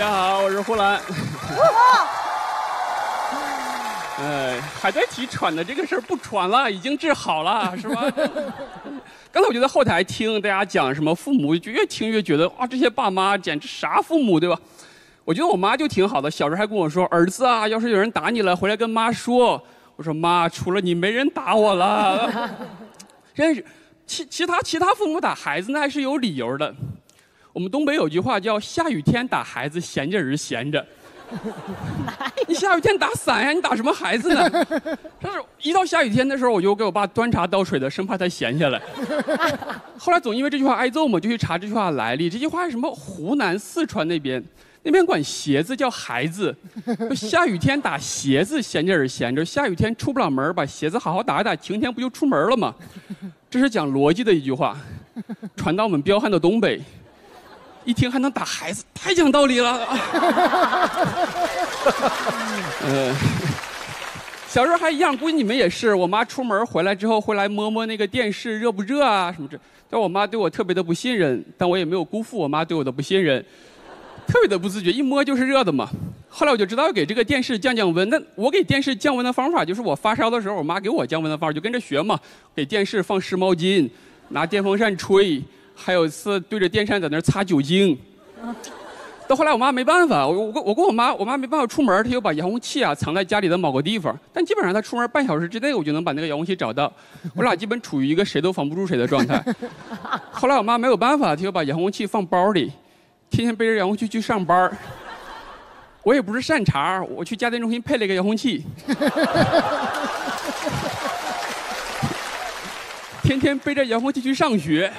家好，我是呼兰。还在提喘的这个事儿不喘了，已经治好了，是吧？刚才我就在后台听大家讲什么父母，就越听越觉得哇，这些爸妈简直啥父母，对吧？我觉得我妈就挺好的，小时候还跟我说，儿子啊，要是有人打你了，回来跟妈说。我说妈，除了你没人打我了。真是，其他父母打孩子那还是有理由的。我们东北有句话叫下雨天打孩子，闲着人闲着。你下雨天打伞呀，你打什么孩子呢？但是一到下雨天的时候，我就给我爸端茶倒水的，生怕他闲下来。后来总因为这句话挨揍嘛，就去查这句话来历。这句话是什么？湖南、四川那边管鞋子叫孩子，下雨天打鞋子，闲着人闲着。下雨天出不了门，把鞋子好好打一打，晴天不就出门了吗？这是讲逻辑的一句话，传到我们彪悍的东北。一听还能打孩子，太讲道理了。小时候还一样，估计你们也是。我妈出门回来之后会来摸摸那个电视热不热啊什么这。但我妈对我特别的不信任，但我也没有辜负我妈对我的不信任，特别的不自觉，一摸就是热的嘛。后来我就知道要给这个电视降降温。那我给电视降温的方法就是我发烧的时候，我妈给我降温的方法就跟着学嘛，给电视放湿毛巾，拿电风扇吹。还有一次对着电扇在那儿擦酒精，到后来我妈没办法，我跟我妈没办法出门，她又把遥控器啊藏在家里的某个地方，但基本上她出门半小时之内我就能把那个遥控器找到，我俩基本处于一个谁都防不住谁的状态。后来我妈没有办法，她又把遥控器放包里，天天背着遥控器去上班。我也不是善茬，我去家电中心配了一个遥控器。天天背着遥控器去上学，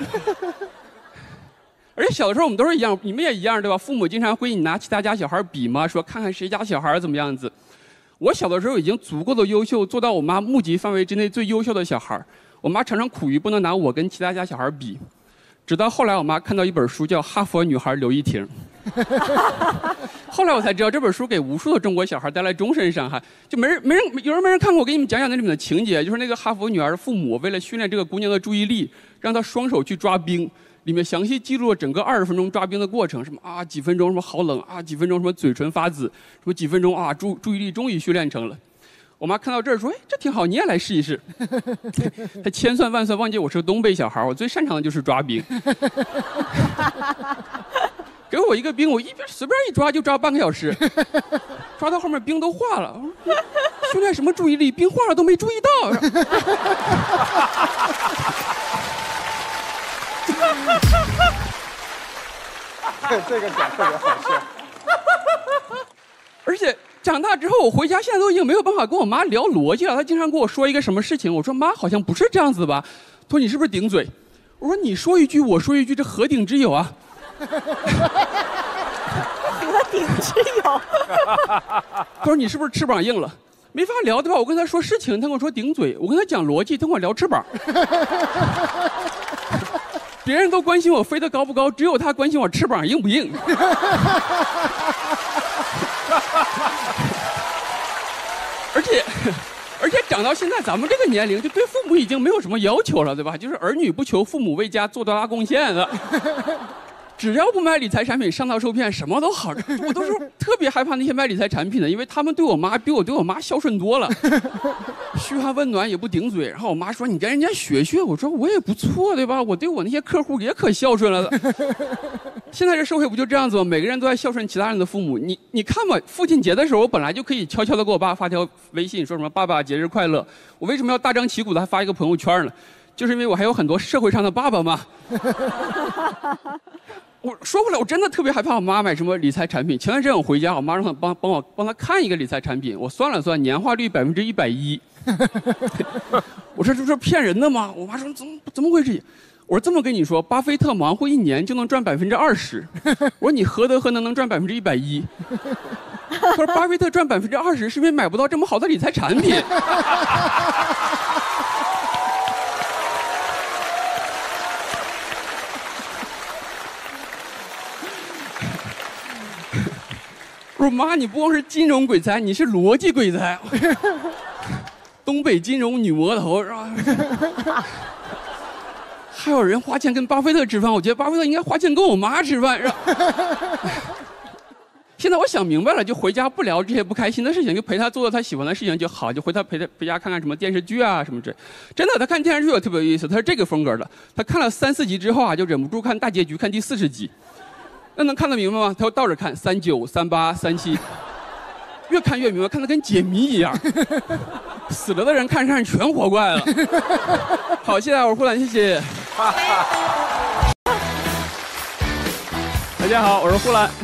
而且小的时候我们都是一样，你们也一样对吧？父母经常会你拿其他家小孩比嘛，说看看谁家小孩怎么样子。我小的时候已经足够的优秀，做到我妈目及范围之内最优秀的小孩。我妈常常苦于不能拿我跟其他家小孩比，直到后来我妈看到一本书叫《哈佛女孩刘亦婷》。后来我才知道这本书给无数的中国小孩带来终身伤害，就有人没人看过。我给你们讲讲那里面的情节，就是那个哈佛女儿的父母为了训练这个姑娘的注意力，让她双手去抓冰，里面详细记录了整个20分钟抓冰的过程，什么啊几分钟什么好冷啊，几分钟什么嘴唇发紫，什么几分钟啊注意力终于训练成了。我妈看到这儿说：“哎，这挺好，你也来试一试。”她千算万算忘记我是个东北小孩，我最擅长的就是抓冰。给我一个冰，我随便一抓就抓半个小时，抓到后面冰都化了。训练什么注意力？冰化了都没注意到。 这个讲特别好笑。 而且长大之后，我回家现在都已经没有办法跟我妈聊逻辑了。她经常跟我说一个什么事情，我说妈，好像不是这样子吧？她说你是不是顶嘴？我说你说一句我说一句，这何顶之有啊？ 何顶之有？ 他说你是不是翅膀硬了？没法聊对吧？我跟他说事情，他跟我说顶嘴；我跟他讲逻辑，他跟我聊翅膀。别人都关心我飞得高不高，只有他关心我翅膀硬不硬。而且长到现在，咱们这个年龄，就对父母已经没有什么要求了，对吧？就是儿女不求父母为家做多大贡献的。只要不买理财产品上当受骗，什么都好。我都是特别害怕那些卖理财产品的，因为他们对我妈比我对我妈孝顺多了，嘘寒问暖也不顶嘴。然后我妈说：“你跟人家学学。”我说：“我也不错，对吧？我对我那些客户也可孝顺了的。”现在这社会不就这样子吗？每个人都在孝顺其他人的父母。你看吧，父亲节的时候，我本来就可以悄悄的给我爸发条微信，说什么“爸爸节日快乐”。我为什么要大张旗鼓的还发一个朋友圈呢？就是因为我还有很多社会上的爸爸嘛。我说回来，我真的特别害怕我妈买什么理财产品。前段时间我回家，我妈让她帮她看一个理财产品，我算了算，年化率110%。我说这是骗人的吗？我妈说怎么回事？我说这么跟你说，巴菲特忙活1年就能赚20%。我说你何德何能能赚110%？他说巴菲特赚20%是因为买不到这么好的理财产品。我说妈，你不光是金融鬼才，你是逻辑鬼才。东北金融女魔头是吧？还有人花钱跟巴菲特吃饭，我觉得巴菲特应该花钱跟我妈吃饭是吧？ 现在我想明白了，就回家不聊这些不开心的事情，就陪他做他喜欢的事情就好，就陪他回家看看什么电视剧啊什么之类。真的，他看电视剧也特别有意思，他是这个风格的。他看了3、4集之后啊，就忍不住看大结局，看第40集。那能看得明白吗？他要倒着看，39、38、37，越看越明白，看得跟解谜一样。死了的人看全活过来了。好，谢谢我是呼兰，谢谢。大家好，我是呼兰。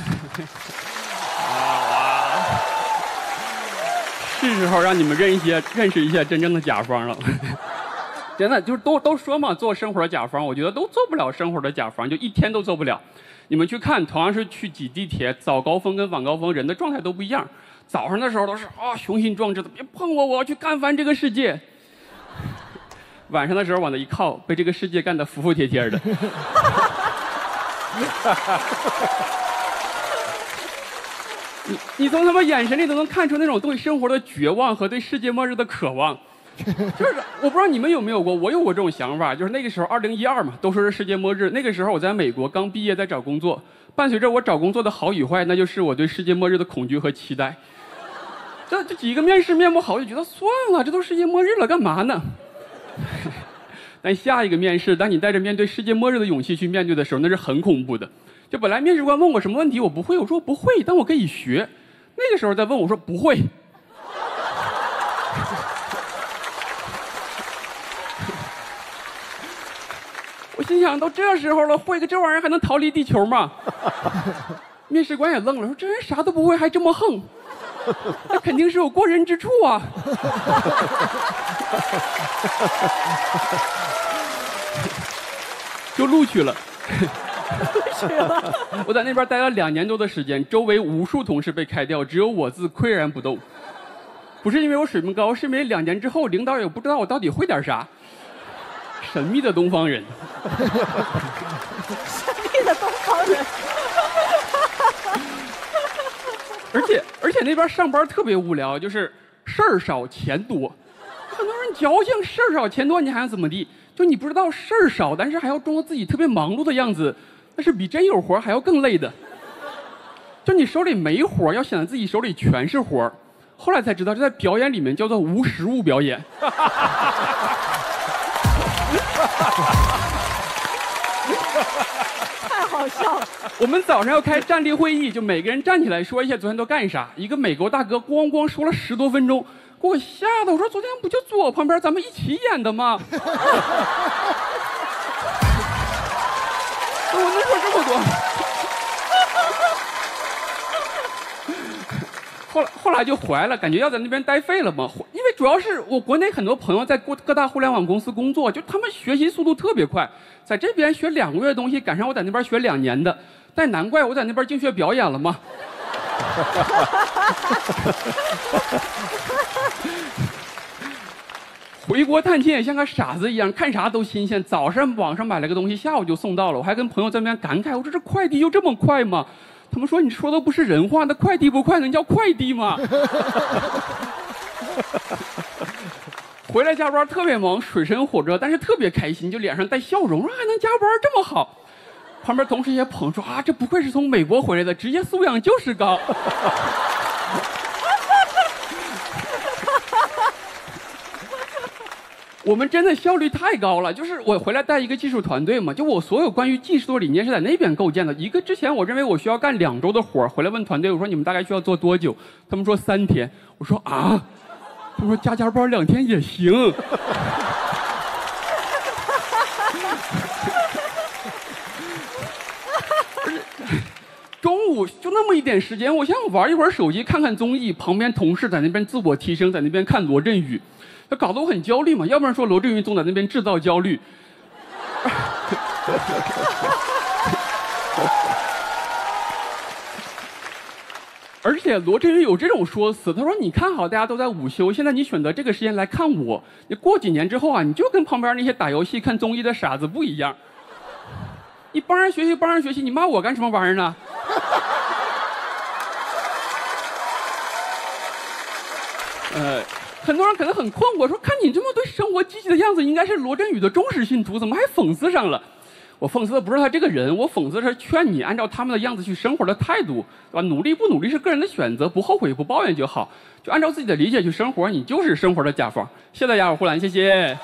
是时候让你们认识一下真正的甲方了。真的就是都说嘛，做生活的甲方，我觉得都做不了生活的甲方，就一天都做不了。你们去看，同样是去挤地铁，早高峰跟晚高峰人的状态都不一样。早上的时候都是雄心壮志的，别碰我，我要去干翻这个世界。晚上的时候往那一靠，被这个世界干得服服帖帖的。你从他们眼神里都能看出那种对生活的绝望和对世界末日的渴望。就是我不知道你们有没有过，我有过这种想法，就是那个时候2012嘛，都说是世界末日。那个时候我在美国刚毕业，在找工作，伴随着我找工作的好与坏，那就是我对世界末日的恐惧和期待。这几个面试面不好，就觉得算了，这都世界末日了，干嘛呢？但下一个面试，当你带着面对世界末日的勇气去面对的时候，那是很恐怖的。就本来面试官问我什么问题，我不会，我说我不会，但我可以学。那个时候再问我说不会。我心想，都这时候了，会个这玩意儿还能逃离地球吗？面试官也愣了，说这人啥都不会，还这么横，那肯定是有过人之处啊。就录取了。我在那边待了2年多的时间，周围无数同事被开掉，只有我自岿然不动。不是因为我水平高，是因为2年之后，领导也不知道我到底会点啥。神秘的东方人。 神秘的东方人。 而且那边上班特别无聊，就是事儿少钱多。很多人矫情，事儿少钱多，你还想怎么地？就你不知道事儿少，但是还要装作自己特别忙碌的样子，那是比真有活还要更累的。就你手里没活，要显得自己手里全是活。后来才知道，这在表演里面叫做无实物表演。 太好笑了。 我们早上要开站立会议，就每个人站起来说一下昨天都干啥。一个美国大哥咣咣说了10多分钟，给我吓得，我说昨天不就坐我旁边咱们一起演的吗？我能说这么多？后来就怀了，感觉要在那边待废了嘛。因为主要是我国内很多朋友在各大互联网公司工作，就他们学习速度特别快，在这边学2个月的东西，赶上我在那边学2年的，但难怪我在那边净学表演了嘛。回国探亲也像个傻子一样，看啥都新鲜。早上网上买了个东西，下午就送到了。我还跟朋友在那边感慨，我说这快递就这么快吗？他们说你说的不是人话，那快递不快能叫快递吗？回来加班特别忙，水深火热，但是特别开心，就脸上带笑容，还能加班这么好。旁边同事也捧说这不愧是从美国回来的，职业素养就是高。我们真的效率太高了，就是我回来带一个技术团队嘛，就我所有关于技术的理念是在那边构建的。一个之前我认为我需要干2周的活，回来问团队，我说你们大概需要做多久？他们说3天。我说他们说加班2天也行。中午就那么一点时间，我想玩一会儿手机，看看综艺，旁边同事在那边自我提升，在那边看罗振宇。他搞得我很焦虑嘛，要不然说罗振宇总在那边制造焦虑。而且罗振宇有这种说辞，他说你看好大家都在午休，现在你选择这个时间来看我，你过几年之后啊，你就跟旁边那些打游戏看综艺的傻子不一样。你帮人学习，你骂我干什么玩意儿呢？很多人可能很困惑，说看你这么对生活积极的样子，应该是罗振宇的忠实信徒，怎么还讽刺上了？ 我讽刺的不是他这个人，我讽刺的是劝你按照他们的样子去生活的态度，对吧？努力不努力是个人的选择，不后悔不抱怨就好，就按照自己的理解去生活，你就是生活的甲方。谢谢大家，我呼兰，谢谢。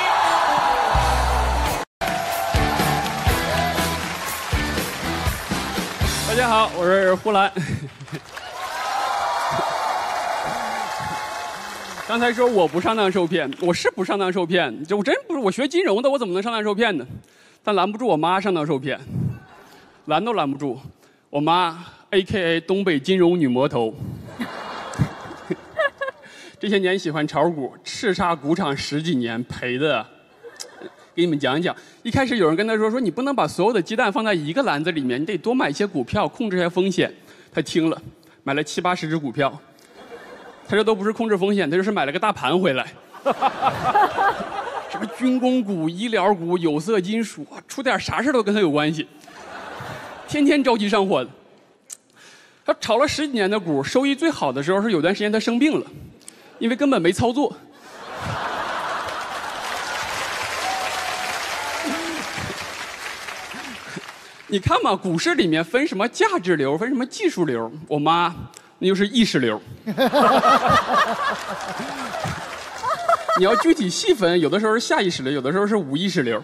大家好，我是呼兰。刚才说我不上当受骗，我是不上当受骗，我真不是，我学金融的，我怎么能上当受骗呢？但拦不住我妈上当受骗，拦都拦不住。我妈 AKA 东北金融女魔头，这些年喜欢炒股，叱咤股场10几年，赔的。给你们讲讲，一开始有人跟他说你不能把所有的鸡蛋放在一个篮子里面，你得多买一些股票，控制一下风险。他听了，买了70、80只股票。他这都不是控制风险，他就是买了个大盘回来。什么军工股、医疗股、有色金属，出点啥事都跟他有关系，天天着急上火的。他炒了10几年的股，收益最好的时候是有段时间他生病了，因为根本没操作。你看嘛，股市里面分什么价值流，分什么技术流，我妈那就是意识流。你要具体细分，有的时候是下意识流，有的时候是无意识流。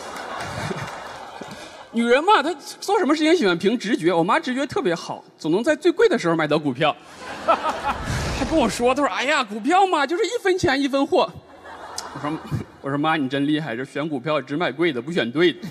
女人嘛，她做什么事情喜欢凭直觉，我妈直觉特别好，总能在最贵的时候买到股票。她跟我说，她说：“哎呀，股票嘛，就是1分钱1分货。”我说妈，你真厉害，这选股票只买贵的，不选对的。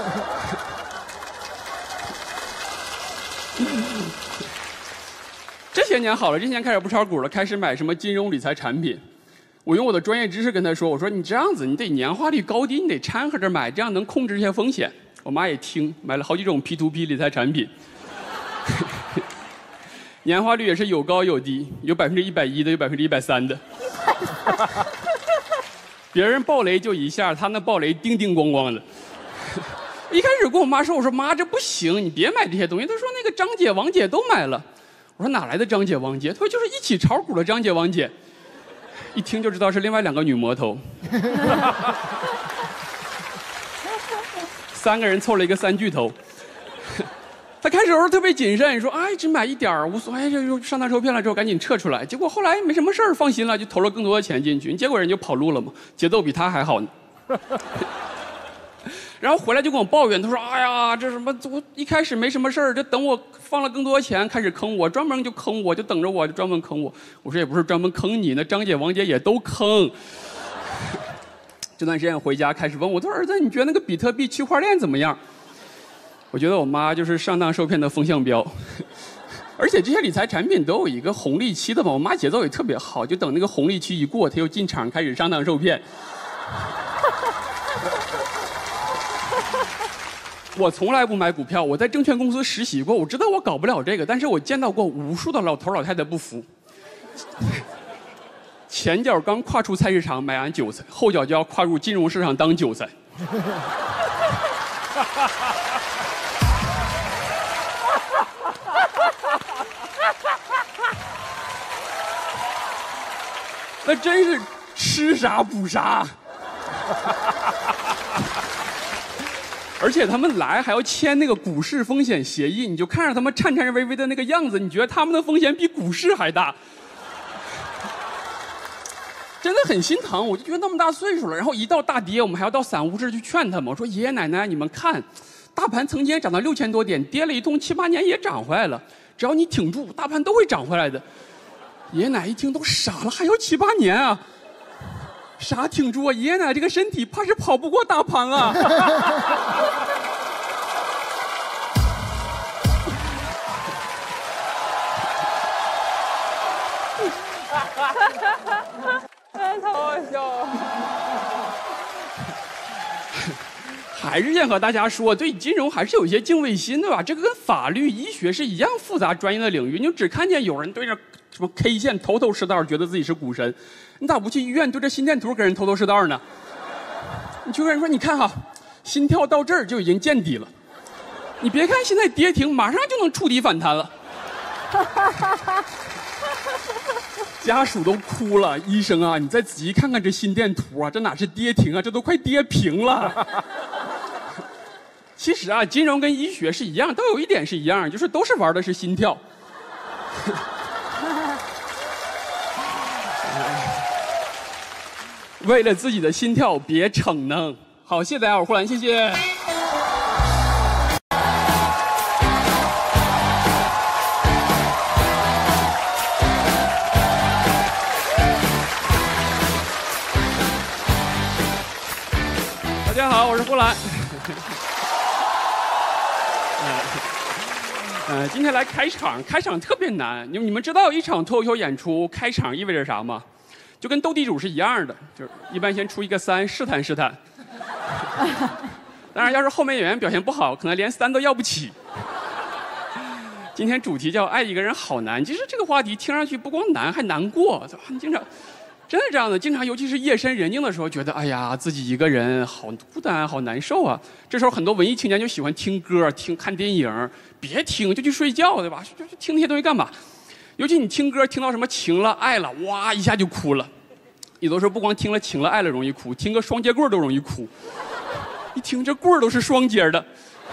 这些年好了，这些年开始不炒股了，开始买什么金融理财产品。我用我的专业知识跟他说，我说你这样子，你得年化率高低，你得掺和着买，这样能控制一些风险。我妈也听，买了好几种 P2P 理财产品，年化率也是有高有低，有110%的，有130%的。别人爆雷就一下，他那爆雷叮叮咣咣的。一开始跟我妈说，我说妈这不行，你别买这些东西。她说那个张姐、王姐都买了。我说哪来的张姐、王姐？她说就是一起炒股的张姐、王姐。一听就知道是另外2个女魔头。3个人凑了一个3巨头。他开始时候特别谨慎，说哎只买一点儿无所谓，就上当受骗了之后赶紧撤出来。结果后来没什么事儿，放心了，就投了更多的钱进去。结果人就跑路了嘛，节奏比他还好呢。然后回来就跟我抱怨，他说：“哎呀，这什么？我一开始没什么事儿，这等我放了更多钱，开始坑我，专门就坑我，就等着我，就专门坑我。”我说也不是专门坑你，那张姐、王姐也都坑。这段时间回家开始问我，他说：“儿子，你觉得那个比特币区块链怎么样？”我觉得我妈就是上当受骗的风向标。而且这些理财产品都有一个红利期的嘛，我妈节奏也特别好，就等那个红利期一过，她又进场开始上当受骗。我从来不买股票，我在证券公司实习过，我知道我搞不了这个，但是我见到过无数的老头老太太不服，前脚刚跨出菜市场买完韭菜，后脚就要跨入金融市场当韭菜。那真是吃啥补啥。而且他们来还要签那个股市风险协议，你就看着他们颤颤巍巍的那个样子，你觉得他们的风险比股市还大，真的很心疼。我就觉得那么大岁数了，然后一到大跌，我们还要到散户室去劝他们，我说爷爷奶奶你们看，大盘曾经涨到6000多点，跌了一通7、8年也涨回来了，只要你挺住，大盘都会涨回来的。爷爷奶奶一听都傻了，还要7、8年啊？啥挺住啊？爷爷奶奶这个身体怕是跑不过大盘啊！ 太好笑了。 还是想和大家说，对金融还是有一些敬畏心，对吧？这个跟法律、医学是一样复杂专业的领域。你就只看见有人对着什么 K 线头头是道，觉得自己是股神，你咋不去医院对着心电图给人头头是道呢？你就跟人说，你看哈，心跳到这儿就已经见底了，你别看现在跌停，马上就能触底反弹了。家属都哭了，医生啊，你再仔细看看这心电图啊，这哪是跌停啊，这都快跌平了。 其实啊，金融跟医学是一样，都有一点是一样，就是都是玩的是心跳。为了自己的心跳，别逞能。好，谢谢大家，我是呼兰，谢谢。大家好，我是呼兰。今天来开场，开场特别难。你们知道一场脱口秀演出开场意味着啥吗？就跟斗地主是一样的，就是一般先出一个3，试探试探。当然，要是后面演员表现不好，可能连3都要不起。今天主题叫爱一个人好难，其实这个话题听上去不光难，还难过。你经常真的这样的，经常尤其是夜深人静的时候，觉得哎呀，自己一个人好孤单，好难受啊。这时候很多文艺青年就喜欢听歌、看电影，别听就去睡觉，对吧？就听那些东西干嘛？尤其你听歌听到什么情了、爱了，哇一下就哭了。有的时候不光听了情了、爱了容易哭，听个双节棍都容易哭。一听这棍儿都是双节的。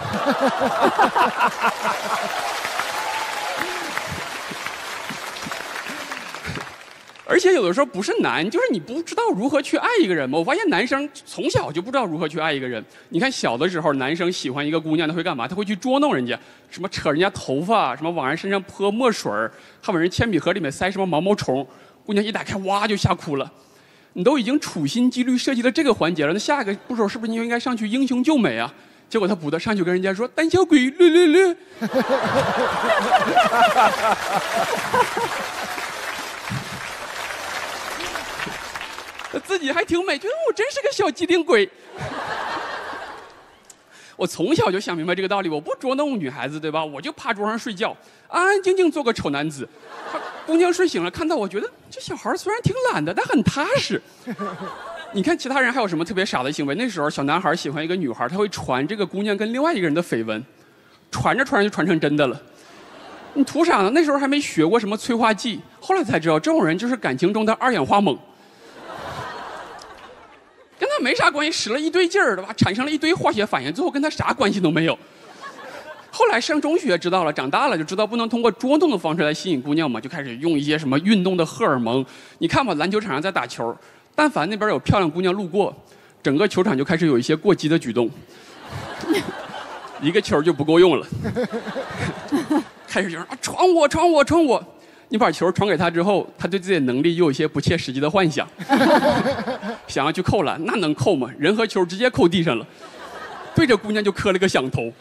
而且有的时候不是难，就是你不知道如何去爱一个人嘛。我发现男生从小就不知道如何去爱一个人。你看小的时候，男生喜欢一个姑娘，他会干嘛？他会去捉弄人家，什么扯人家头发，什么往人身上泼墨水，还往人铅笔盒里面塞什么毛毛虫。姑娘一打开，哇就吓哭了。你都已经处心积虑设计了这个环节了，那下一个步骤是不是你就应该上去英雄救美啊？结果他不得上去跟人家说胆小鬼略略略。他自己还挺美，觉得我真是个小机灵鬼。我从小就想明白这个道理，我不捉弄女孩子，对吧？我就趴桌上睡觉，安安静静做个丑男子。姑娘睡醒了，看到我觉得这小孩虽然挺懒的，但很踏实。你看其他人还有什么特别傻的行为？那时候小男孩喜欢一个女孩，他会传这个姑娘跟另外一个人的绯闻，传着传着就传成真的了。你图啥呢？那时候还没学过什么催化剂，后来才知道这种人就是感情中的2氧化锰。跟他没啥关系，使了一堆劲儿，对吧？产生了一堆化学反应，最后跟他啥关系都没有。后来上中学知道了，长大了就知道不能通过捉弄的方式来吸引姑娘嘛，就开始用一些什么运动的荷尔蒙。你看吧，篮球场上在打球，但凡那边有漂亮姑娘路过，整个球场就开始有一些过激的举动，一个球就不够用了，开始有人传我传我传我。你把球传给他之后，他对自己的能力又有一些不切实际的幻想，想要去扣篮，那能扣吗？人和球直接扣地上了，对着姑娘就磕了个响头。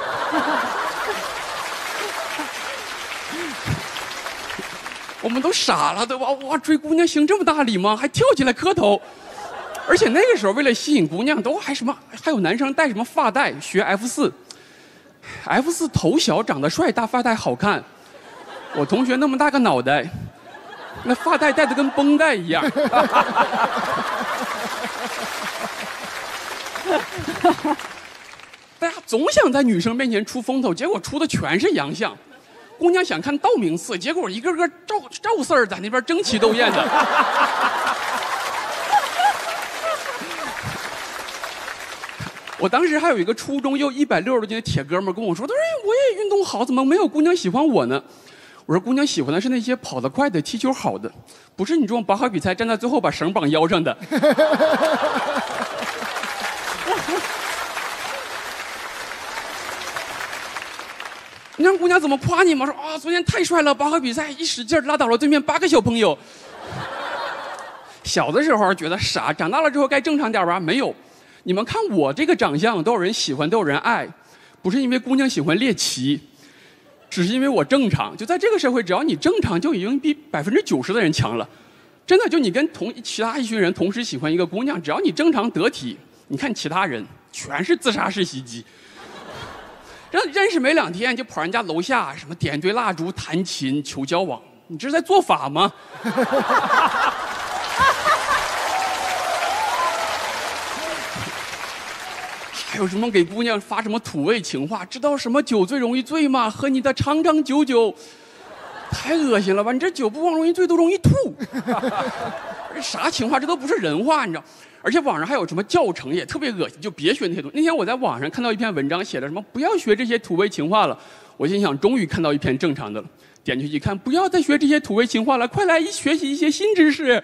我们都傻了，对吧？哇，追姑娘行这么大礼吗？还跳起来磕头。而且那个时候为了吸引姑娘，都还有男生戴什么发带，学 F4 头小长得帅，大发带好看。我同学那么大个脑袋，那发带戴得跟绷带一样。大家总想在女生面前出风头，结果出的全是洋相。姑娘想看道明寺，结果一个个赵四儿在那边争奇斗艳的。我当时还有一个初中又160多斤的铁哥们跟我说：“他说我也运动好，怎么没有姑娘喜欢我呢？”我说：“姑娘喜欢的是那些跑得快的、踢球好的，不是你这种拔河比赛站在最后把绳绑腰上的。”你让姑娘怎么夸你吗？说啊，昨天太帅了，拔河比赛一使劲拉倒了对面8个小朋友。小的时候觉得傻，长大了之后该正常点吧？没有。你们看我这个长相，都有人喜欢，都有人爱，不是因为姑娘喜欢猎奇，只是因为我正常。就在这个社会，只要你正常，就已经比90%的人强了。真的，就你跟其他一群人同时喜欢一个姑娘，只要你正常得体，你看其他人全是自杀式袭击。认识没2天就跑人家楼下，什么点一堆蜡烛、弹琴、求交往，你这是在做法吗？还有什么给姑娘发什么土味情话？知道什么酒最容易醉吗？喝你的长长久久，太恶心了吧！你这酒不光容易醉，都容易吐。这啥情话？这都不是人话，你知道？ 而且网上还有什么教程也特别恶心，就别学那些东西。那天我在网上看到一篇文章，写的什么不要学这些土味情话了，我心想终于看到一篇正常的了。点进去一看，不要再学这些土味情话了，快来学习一些新知识。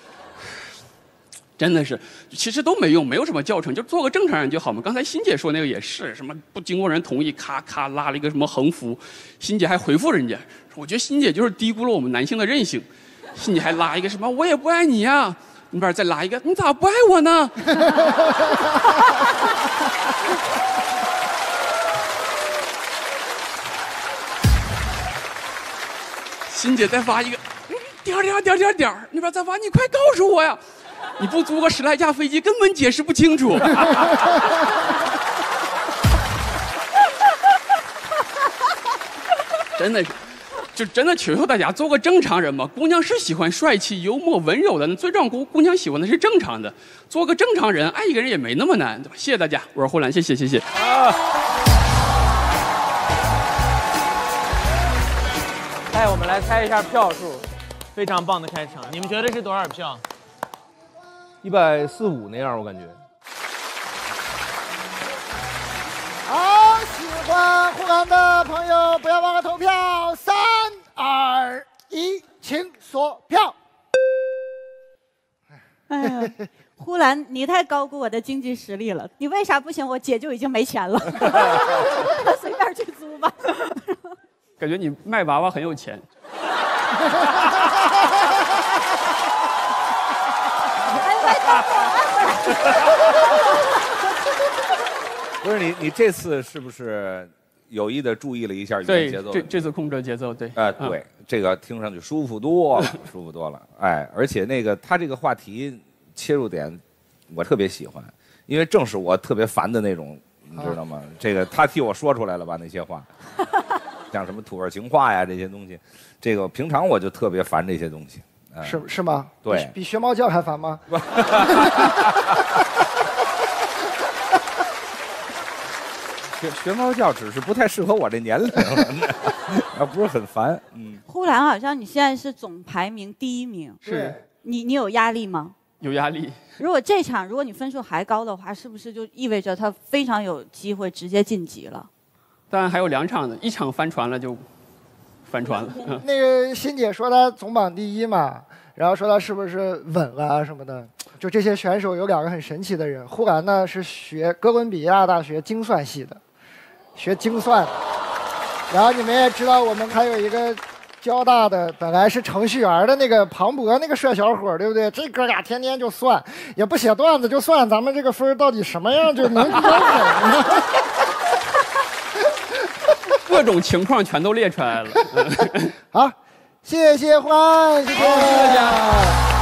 真的是，其实都没用，没有什么教程，就做个正常人就好嘛。刚才欣姐说那个也是，什么不经过人同意，咔咔拉了一个什么横幅，欣姐还回复人家，我觉得欣姐就是低估了我们男性的韧性。欣姐还拉一个什么我也不爱你呀，那边再拉一个你咋不爱我呢？欣姐再发一个点，那边再发你快告诉我呀！你不租个10来架飞机，根本解释不清楚。真的是，就真的求求大家做个正常人吧。姑娘是喜欢帅气、幽默、温柔的，最让姑娘喜欢的是正常的。做个正常人，爱一个人也没那么难，对吧？谢谢大家，我是呼兰，谢谢。 哎，我们来猜一下票数，非常棒的开场，你们觉得是多少票 ？145那样，我感觉。 好，喜欢呼兰的朋友不要忘了投票，3、2、1，请锁票。 哎呀，呼兰，你太高估我的经济实力了。你为啥不行？我姐就已经没钱了，随便去租吧。 感觉你卖娃娃很有钱。 不是你这次是不是有意的注意了一下语言节奏？ 对，这次控制节奏，对。 对，这个听上去舒服多了，舒服多了。哎，而且那个他这个话题切入点，我特别喜欢，因为正是我特别烦的那种，你知道吗？这个他替我说出来了吧那些话，像什么土味情话呀这些东西，这个平常我就特别烦这些东西。 是吗？ 对， 比学猫叫还烦吗？ 学猫叫只是不太适合我这年龄，不是很烦。 呼兰好像你现在是总排名第1名， 是你有压力吗？ 有压力。 如果这场如果你分数还高的话，是不是就意味着他非常有机会直接晋级了？ 当然还有2场呢，一场翻船了就翻船了。 那个欣姐说她总榜第1嘛，然后说她是不是稳了啊什么的。就这些选手有2个很神奇的人，呼兰呢是学哥伦比亚大学精算系的，学精算的。然后你们也知道，我们还有一个交大的本来是程序员的那个庞博，那个帅小伙，对不对？这哥俩天天就算，也不写段子，就算咱们这个分到底什么样就能比较稳。 各种情况全都列出来了。 好，谢谢呼兰，谢谢大家。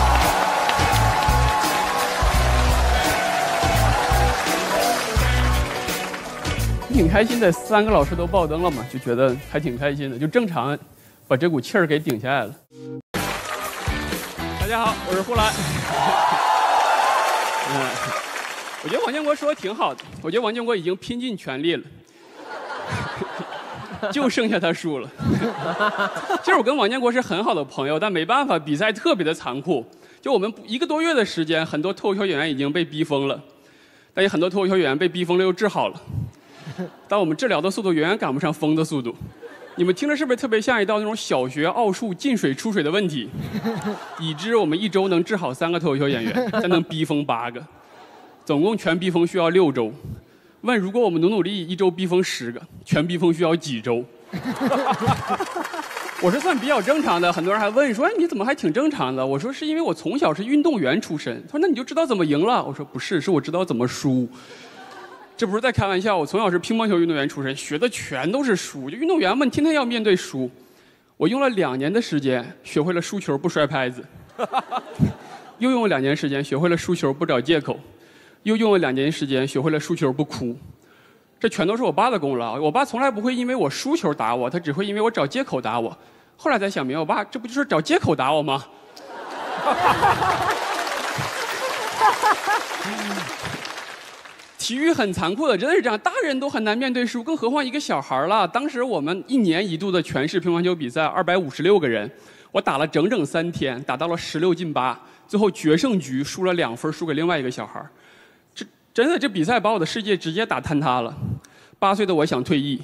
挺开心的，3个老师都爆灯了嘛，就觉得还挺开心的，就正常把这股气儿给顶下来了。大家好，我是呼兰。我觉得王建国说的挺好的，我觉得王建国已经拼尽全力了，就剩下他输了。其实我跟王建国是很好的朋友，但没办法，比赛特别的残酷。就我们1个多月的时间，很多脱口秀演员已经被逼疯了，但也很多脱口秀演员被逼疯了又治好了。但我们治疗的速度远远赶不上疯的速度。你们听着是不是特别像一道那种小学奥数进水出水的问题？已知我们1周能治好3个脱口秀演员，才能逼疯8个，总共全逼疯需要6周。问如果我们努力1周逼疯10个，全逼疯需要几周？我是算比较正常的，很多人还问说，哎，你怎么还挺正常的？我说是因为我从小是运动员出身。他说那你就知道怎么赢了？我说不是，是我知道怎么输。这不是在开玩笑，我从小是乒乓球运动员出身，学的全都是输。就运动员们天天要面对输，我用了2年的时间学会了输球不摔拍子，又用了2年时间学会了输球不找借口，又用了2年时间学会了输球不哭。这全都是我爸的功劳。我爸从来不会因为我输球打我，他只会因为我找借口打我。后来才想明白，我爸这不就是找借口打我吗？体育很残酷的，真的是这样，大人都很难面对输，更何况一个小孩了。当时我们1年1度的全市乒乓球比赛，256个人，我打了整整3天，打到了16进8， 最后决胜局输了2分，输给另外一个小孩。真的，这比赛把我的世界直接打坍塌了。8岁的我想退役。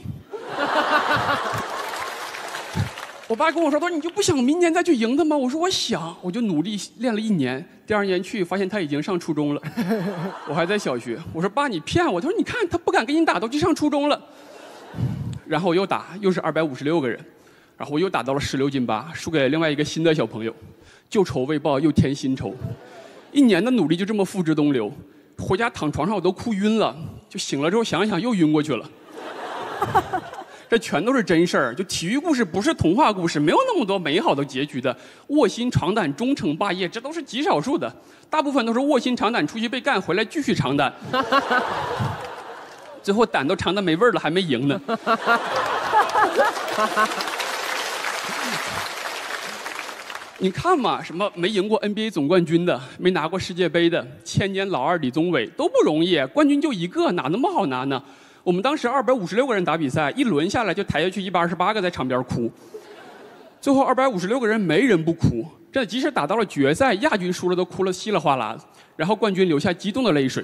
我爸跟我说：“他说你就不想明年再去赢他吗？”我说：“我想。”我就努力练了1年。第2年去，发现他已经上初中了，我还在小学。我说：“爸，你骗我！”他说：“你看，他不敢跟你打，都去上初中了。”然后我又打，又是256个人，然后我又打到了16进8，输给另外一个新的小朋友。旧仇未报，又添新仇。1年的努力就这么付之东流。回家躺床上我都哭晕了，就醒了之后想一想又晕过去了。这全都是真事儿，就体育故事不是童话故事，没有那么多美好的结局的。卧薪尝胆，终成霸业，这都是极少数的，大部分都是卧薪尝胆出去被干，回来继续尝胆，最后胆都尝得没味儿了，还没赢呢。你看嘛，什么没赢过 NBA 总冠军的，没拿过世界杯的，千年老二李宗伟都不容易，冠军就1个，哪那么好拿呢？我们当时256个人打比赛，一轮下来就抬下去128个在场边哭，最后256个人没人不哭，这即使打到了决赛，亚军输了都哭了稀里哗啦的，然后冠军流下激动的泪水。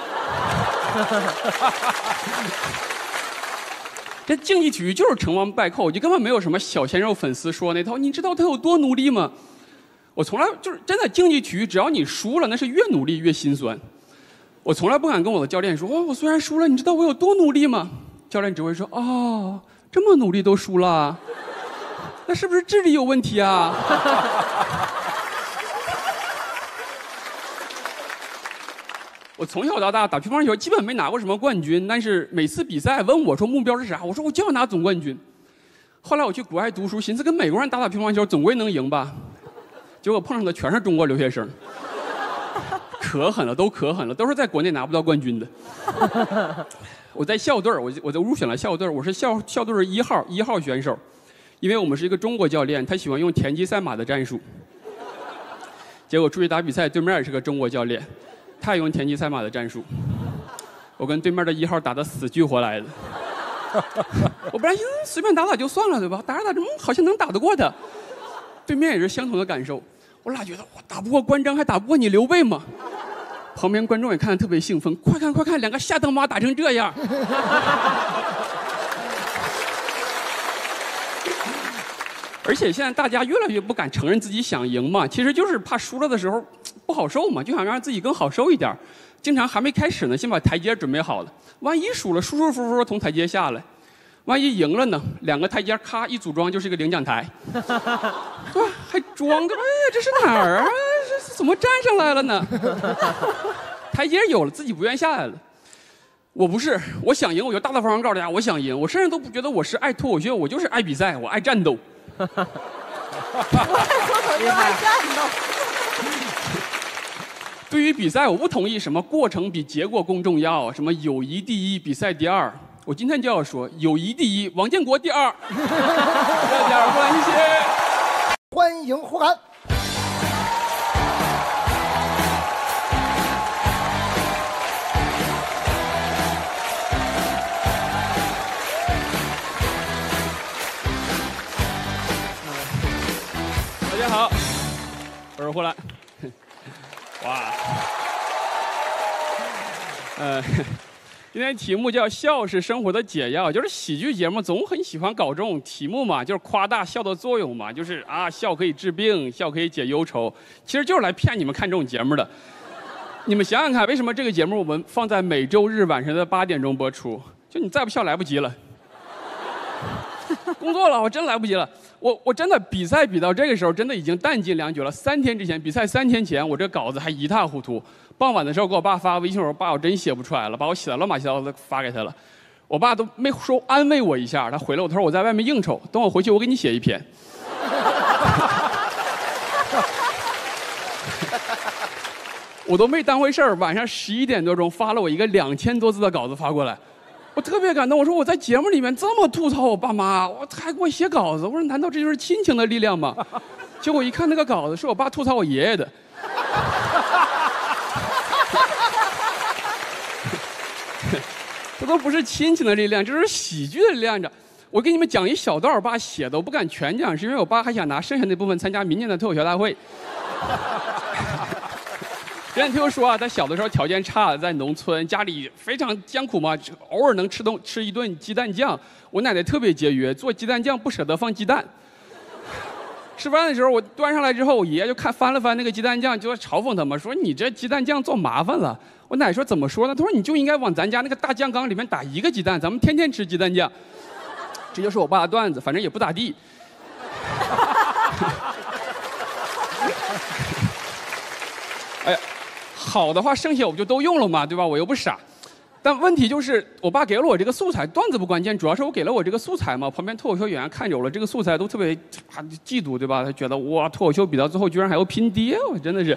这竞技体育就是成王败寇，就根本没有什么小鲜肉粉丝说那套。你知道他有多努力吗？我从来就是真的竞技体育，只要你输了，那是越努力越心酸。我从来不敢跟我的教练说，我虽然输了，你知道我有多努力吗？教练只会说，哦，这么努力都输了，那是不是智力有问题啊？我从小到大打乒乓球基本没拿过什么冠军，但是每次比赛问我说目标是啥，我说我就要拿总冠军。后来我去国外读书，寻思跟美国人打乒乓球总归能赢吧，结果碰上的全是中国留学生。可狠了，都可狠了，都是在国内拿不到冠军的。我在校队，我就入选了校队，我是校队的1号选手，因为我们是一个中国教练，他喜欢用田忌赛马的战术。结果出去打比赛，对面也是个中国教练，他也用田忌赛马的战术。我跟对面的1号打得死去活来的。我本来随便打打就算了，对吧？打着打着，好像能打得过他。对面也是相同的感受。我俩觉得我打不过关张，还打不过你刘备吗？旁边观众也看得特别兴奋，快看快看，2个下等马打成这样。而且现在大家越来越不敢承认自己想赢嘛，其实就是怕输了的时候不好受嘛，就想让自己更好受一点。经常还没开始呢，先把台阶准备好了，万一输了，舒舒服服从台阶下来。万一赢了呢？2个台阶咔一组装就是一个领奖台，对吧？还装个，哎呀，这是哪儿啊？这怎么站上来了呢？台阶有了，自己不愿下来了。我不是，我想赢，我就大大方方告诉大家，我想赢。我甚至都不觉得我是爱脱口秀，我就是爱比赛，我爱战斗。 我爱脱口秀，爱战斗。 对于比赛，我不同意什么过程比结果更重要，什么友谊第一，比赛第2。我今天就要说，友谊第一，王建国第2。大家欢迎， 欢迎呼喊。 大家好，我是呼兰。哇，今天题目叫“笑是生活的解药”，就是喜剧节目总很喜欢搞这种题目嘛，就是夸大笑的作用嘛，就是啊，笑可以治病，笑可以解忧愁，其实就是来骗你们看这种节目的。你们想想看，为什么这个节目我们放在每周日晚上的8点钟播出？就你再不笑来不及了，工作了，我真来不及了。我真的比赛比到这个时候，真的已经弹尽粮绝了。3天之前比赛，3天前我这稿子还一塌糊涂。傍晚的时候给我爸发微信，我说爸，我真写不出来了，把我写的乱七八糟的发给他了。我爸都没说安慰我一下，他回了我，他说我在外面应酬，等我回去我给你写一篇。我都没当回事儿，晚上11点多钟发了我一个2000多字的稿子发过来。我特别感动，我说我在节目里面这么吐槽我爸妈，我还给我写稿子，我说难道这就是亲情的力量吗？结果一看那个稿子是我爸吐槽我爷爷的。这都不是亲情的力量，这是喜剧的力量。我给你们讲一小段我爸写的，我不敢全讲，是因为我爸还想拿剩下那部分参加明年的脱口秀大会。 跟听说啊，他小的时候条件差，在农村，家里非常艰苦嘛，偶尔能吃一顿鸡蛋酱。我奶奶特别节约，做鸡蛋酱不舍得放鸡蛋。吃饭的时候，我端上来之后，我爷爷就翻了翻那个鸡蛋酱，就嘲讽他嘛，说你这鸡蛋酱做麻烦了。我奶说怎么说呢？他说你就应该往咱家那个大酱缸里面打1个鸡蛋，咱们天天吃鸡蛋酱。这就是我爸的段子，反正也不咋地。哎呀。好的话，剩下我不就都用了嘛，对吧？我又不傻。但问题就是，我爸给了我这个素材，段子不关键，主要是我给了我这个素材嘛。旁边脱口秀演员看有了这个素材，都特别嫉妒，对吧？他觉得哇，脱口秀比到最后居然还要拼爹，我真的是。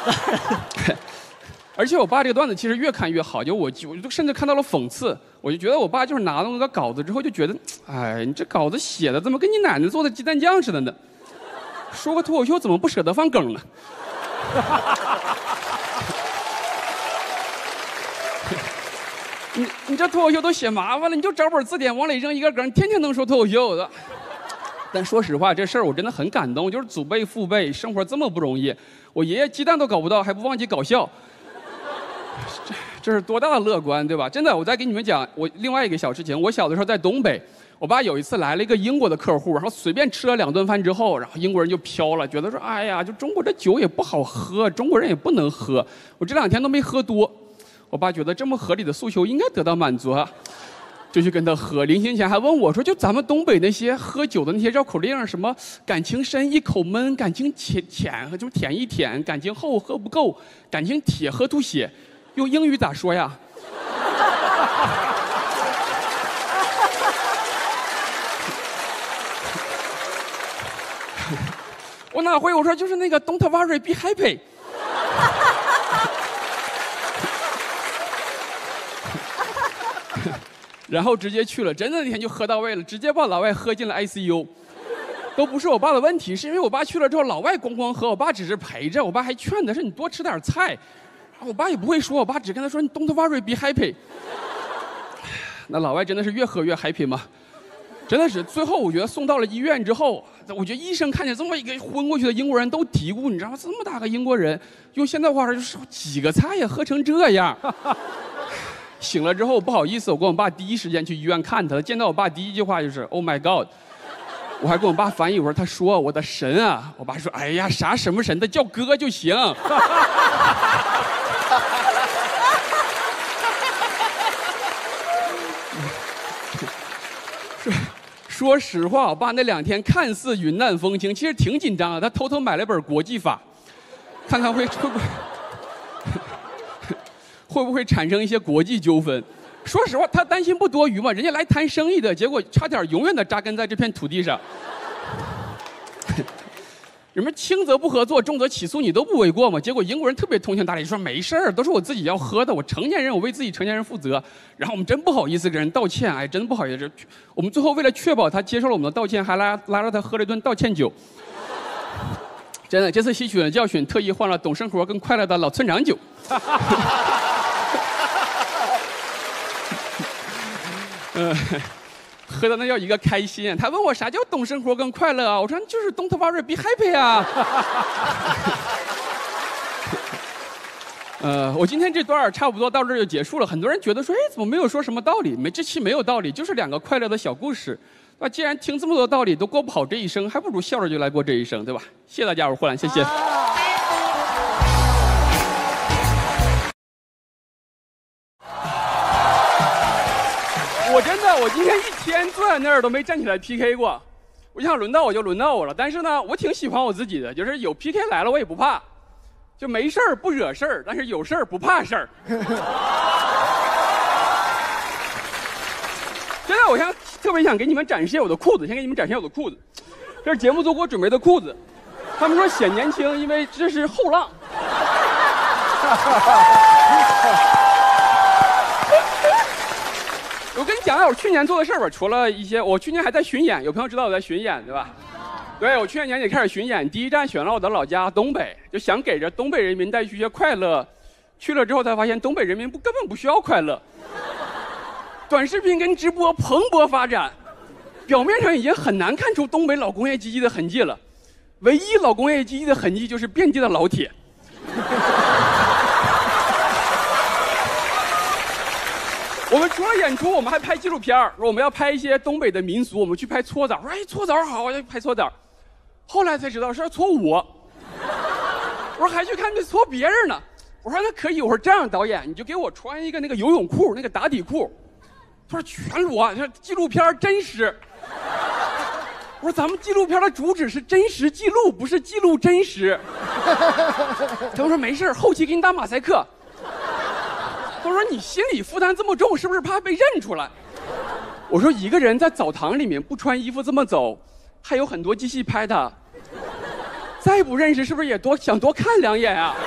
而且我爸这个段子其实越看越好，我就甚至看到了讽刺。我就觉得我爸就是拿到那个稿子之后就觉得，哎，你这稿子写的怎么跟你奶奶做的鸡蛋酱似的呢？说个脱口秀怎么不舍得放梗呢？你这脱口秀都写麻烦了，你就找本字典往里扔一个梗，天天能说脱口秀的。但说实话，这事儿我真的很感动，就是祖辈父辈生活这么不容易，我爷爷鸡蛋都搞不到，还不忘记搞笑，这是多大的乐观，对吧？真的，我再给你们讲我另外一个小事情。我小的时候在东北，我爸有一次来了一个英国的客户，然后随便吃了2顿饭之后，然后英国人就飘了，觉得说，哎呀，就中国这酒也不好喝，中国人也不能喝，我这2天都没喝多。我爸觉得这么合理的诉求应该得到满足啊，就去跟他喝。临行前还问我说：“就咱们东北那些喝酒的那些绕口令，什么感情深一口闷，感情浅就舔一舔，感情厚喝不够，感情铁喝吐血，用英语咋说呀？”我哪会？我说就是那个 Don't worry, be happy。然后直接去了，真的那天就喝到位了，直接把老外喝进了 ICU， 都不是我爸的问题，是因为我爸去了之后，老外光喝，我爸只是陪着，我爸还劝他说你多吃点菜，我爸也不会说，我爸只跟他说你 Don't worry, be happy。那老外真的是越喝越 happy 吗？真的是，最后我觉得送到了医院之后，我觉得医生看见这么一个昏过去的英国人都嘀咕，你知道吗？这么大个英国人，用现在话说就是几个菜呀，喝成这样。醒了之后不好意思，我跟我爸第一时间去医院看他，见到我爸第一句话就是 Oh my God， 我还跟我爸翻译，我说他说我的神啊，我爸说哎呀啥什么神的，叫哥就行。说实话，我爸那2天看似云淡风轻，其实挺紧张的，他偷偷买了本国际法，看看会不会产生一些国际纠纷。说实话，他担心不多余嘛，人家来谈生意的，结果差点永远的扎根在这片土地上。人们轻则不合作，重则起诉你都不为过嘛。结果英国人特别通情达理，说没事儿，都是我自己要喝的，我成年人，我为自己成年人负责。然后我们真不好意思给人道歉，哎，真不好意思。我们最后为了确保他接受了我们的道歉，还拉着他喝了一顿道歉酒。真的，这次吸取了教训，特意换了懂生活更快乐的老村长酒。喝的那叫一个开心。他问我啥叫懂生活更快乐啊？我说就是 Don't worry, be happy 啊。我今天这段差不多到这儿就结束了。很多人觉得说，哎，怎么没有说什么道理？这期没有道理，就是2个快乐的小故事。那既然听这么多道理都过不好这一生，还不如笑着就来过这一生，对吧？谢谢大家，我是呼兰，谢谢。我今天1天坐在那儿都没站起来 PK 过，我想轮到我就轮到我了。但是呢，我挺喜欢我自己的，就是有 PK 来了我也不怕，就没事儿不惹事儿，但是有事儿不怕事儿。现在我特别想给你们展示我的裤子，先给你们展示我的裤子，这是节目组给我准备的裤子，他们说显年轻，因为这是后浪。我跟你讲讲我去年做的事儿吧，除了一些，我去年还在巡演，有朋友知道我在巡演，对吧？对，我去年年底开始巡演，第一站选了我的老家东北，就想给着东北人民带去一些快乐。去了之后才发现，东北人民根本不需要快乐。短视频跟直播蓬勃发展，表面上已经很难看出东北老工业基地的痕迹了，唯一老工业基地的痕迹就是遍地的老铁。 我们除了演出，我们还拍纪录片儿，说我们要拍一些东北的民俗，我们去拍搓澡。说哎，搓澡好，要拍搓澡。后来才知道是要搓我。我说还去看那搓别人呢。我说那可以，我说这样导演你就给我穿一个那个游泳裤，那个打底裤。他说全裸，说纪录片真实。我说咱们纪录片的主旨是真实记录，不是记录真实。他们说没事，后期给你打马赛克。他说你心理负担这么重，是不是怕被认出来？我说一个人在澡堂里面不穿衣服这么走，还有很多机器拍他，再不认识是不是也想多看两眼啊？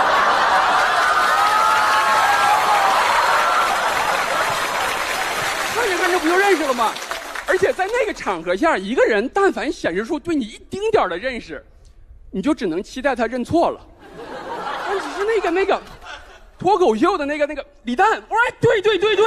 看着看着不就认识了吗？而且在那个场合下，一个人但凡显示出对你一丁点的认识，你就只能期待他认错了。但只是那个脱口秀的那个李诞，我说对，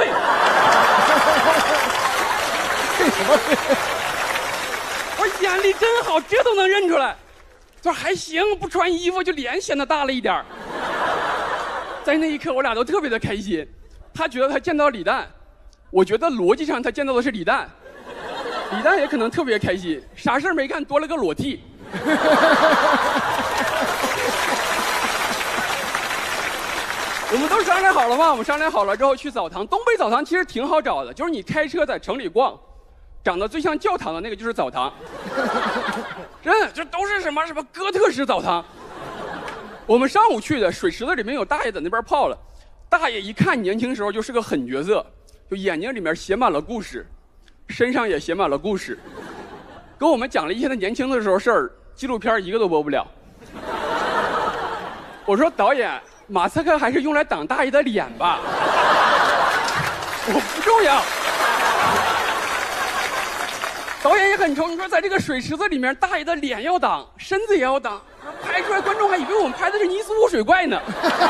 为什么？ 我说眼力真好，这都能认出来。他说还行，不穿衣服就脸显得大了一点。在那一刻，我俩都特别的开心。他觉得他见到李诞，我觉得逻辑上他见到的是李诞。李诞也可能特别开心，啥事没干，多了个裸替。我们都商量好了吗？我们商量好了之后去澡堂。东北澡堂其实挺好找的，就是你开车在城里逛，长得最像教堂的那个就是澡堂。真的，这都是什么哥特式澡堂。我们上午去的，水池子里面有大爷在那边泡了。大爷一看年轻时候就是个狠角色，就眼睛里面写满了故事，身上也写满了故事，跟我们讲了一些他年轻的时候事儿，纪录片一个都播不了。我说导演，马赛克还是用来挡大爷的脸吧，我不重要。导演也很愁，你说在这个水池子里面，大爷的脸要挡，身子也要挡，拍出来观众还以为我们拍的是尼斯湖水怪呢。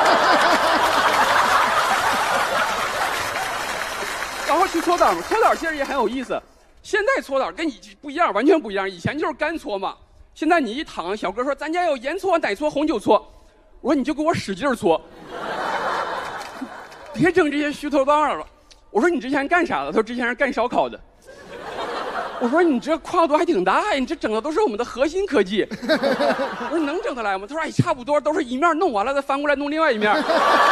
然后去搓澡嘛，搓澡其实也很有意思。现在搓澡跟以前不一样，完全不一样。以前就是干搓嘛，现在你一躺，小哥说咱家有盐搓、奶搓、红酒搓，我说你就给我使劲搓，别整这些虚头巴脑了。我说你之前干啥的？他说之前是干烧烤的。我说你这跨度还挺大呀，你这整的都是我们的核心科技。我说能整得来吗？他说哎，差不多，都是一面弄完了再翻过来弄另外一面。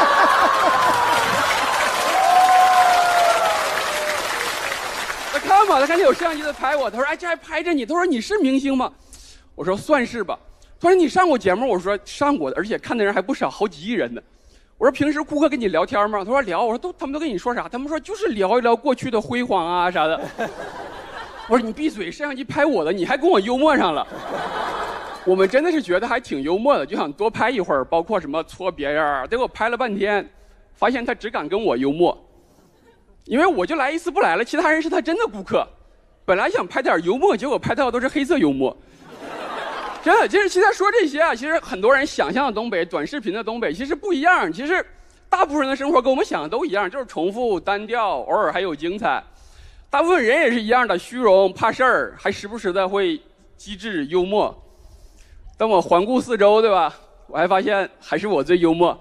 他看吧，他看见有摄像机在拍我，他说哎，这还拍着你？他说你是明星吗？我说算是吧。他说你上过节目？我说上过的，而且看的人还不少，好几亿人呢。我说平时顾客跟你聊天吗？他说聊。我说他们都跟你说啥？他们说就是聊一聊过去的辉煌啊啥的。我说你闭嘴，摄像机拍我的，你还跟我幽默上了。我们真的是觉得还挺幽默的，就想多拍一会儿，包括什么搓别人，结果拍了半天，发现他只敢跟我幽默，因为我就来一次不来了，其他人是他真的顾客。本来想拍点幽默，结果拍到的都是黑色幽默。真的，其实现在说这些啊，其实很多人想象的东北，短视频的东北其实不一样。其实大部分人的生活跟我们想的都一样，就是重复单调，偶尔还有精彩。大部分人也是一样的，虚荣怕事儿，还时不时的会机智幽默。当我环顾四周，对吧？我还发现还是我最幽默。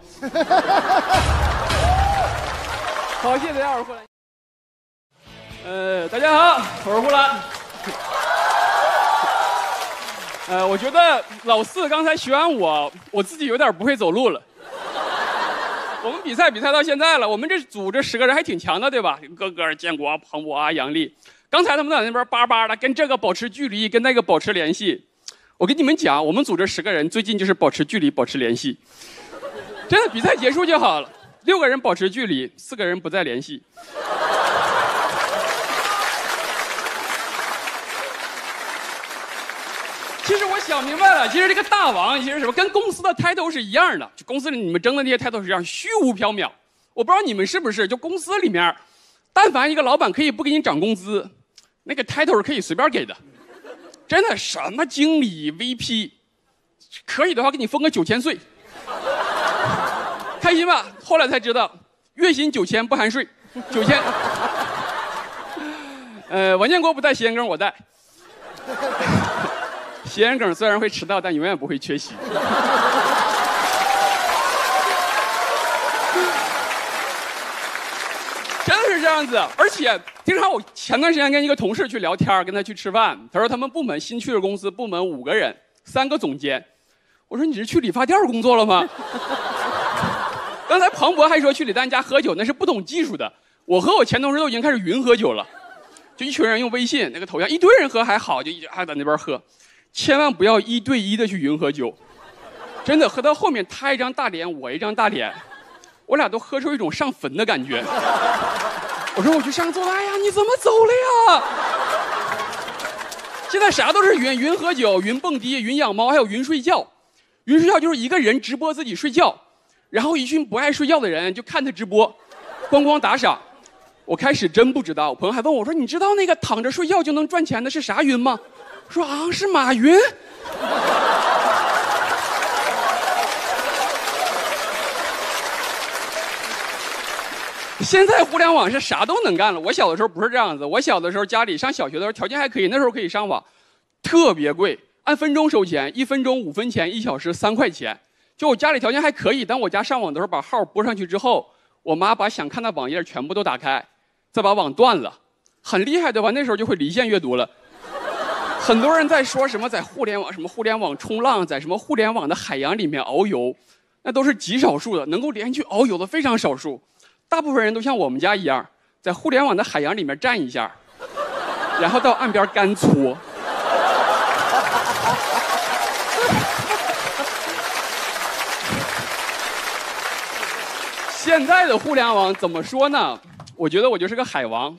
好，谢谢大家，我是呼兰。大家好，我是呼兰。我觉得老四刚才学完我自己有点不会走路了。我们比赛到现在了，我们这组这10个人还挺强的，对吧？哥哥、建国、庞博啊、杨丽，刚才他们在那边叭叭的跟这个保持距离，跟那个保持联系。我跟你们讲，我们组这10个人最近就是保持距离、保持联系。真的，比赛结束就好了，6个人保持距离，4个人不再联系。其实我想明白了，其实这个大王其实什么，跟公司的 title 是一样的，就公司里你们争的那些 title 是一样，虚无缥缈。我不知道你们是不是，就公司里面，但凡一个老板可以不给你涨工资，那个 title 是可以随便给的。真的，什么经理、VP， 可以的话给你封个9000岁，开心吧？后来才知道，月薪9000不含税，9000。王建国不带谐音梗，我带。谐音梗虽然会迟到，但永远不会缺席。真的是这这样子。而且经常我前段时间跟一个同事去聊天，跟他去吃饭，他说他们部门新去的公司，部门5个人，3个总监。我说你是去理发店工作了吗？刚才庞博还说去李诞家喝酒，那是不懂技术的。我和我前同事都已经开始云喝酒了，就一群人用微信那个头像，一堆人喝还好，就还在那边喝，千万不要1对1的去云喝酒，真的喝到后面他一张大脸，我一张大脸，我俩都喝出一种上坟的感觉。我说我去上座了，哎呀，你怎么走了呀？现在啥都是云喝酒、云蹦迪、云养猫，还有云睡觉。云睡觉就是一个人直播自己睡觉，然后一群不爱睡觉的人就看他直播，咣咣打赏。我开始真不知道，我朋友还问我说：“你知道那个躺着睡觉就能赚钱的是啥云吗？”说啊，是马云。现在互联网是啥都能干了。我小的时候不是这样子，我小的时候家里上小学的时候条件还可以，那时候可以上网，特别贵，按分钟收钱，1分钟5分钱，1小时3块钱。就我家里条件还可以，当我家上网的时候把号拨上去之后，我妈把想看的网页全部都打开，再把网断了，很厉害对吧？那时候就会离线阅读了。很多人在说什么在互联网什么互联网冲浪，在什么互联网的海洋里面遨游，那都是极少数的，能够连续遨游的非常少数。大部分人都像我们家一样，在互联网的海洋里面站一下，然后到岸边干搓。现在的互联网怎么说呢？我觉得我就是个海王，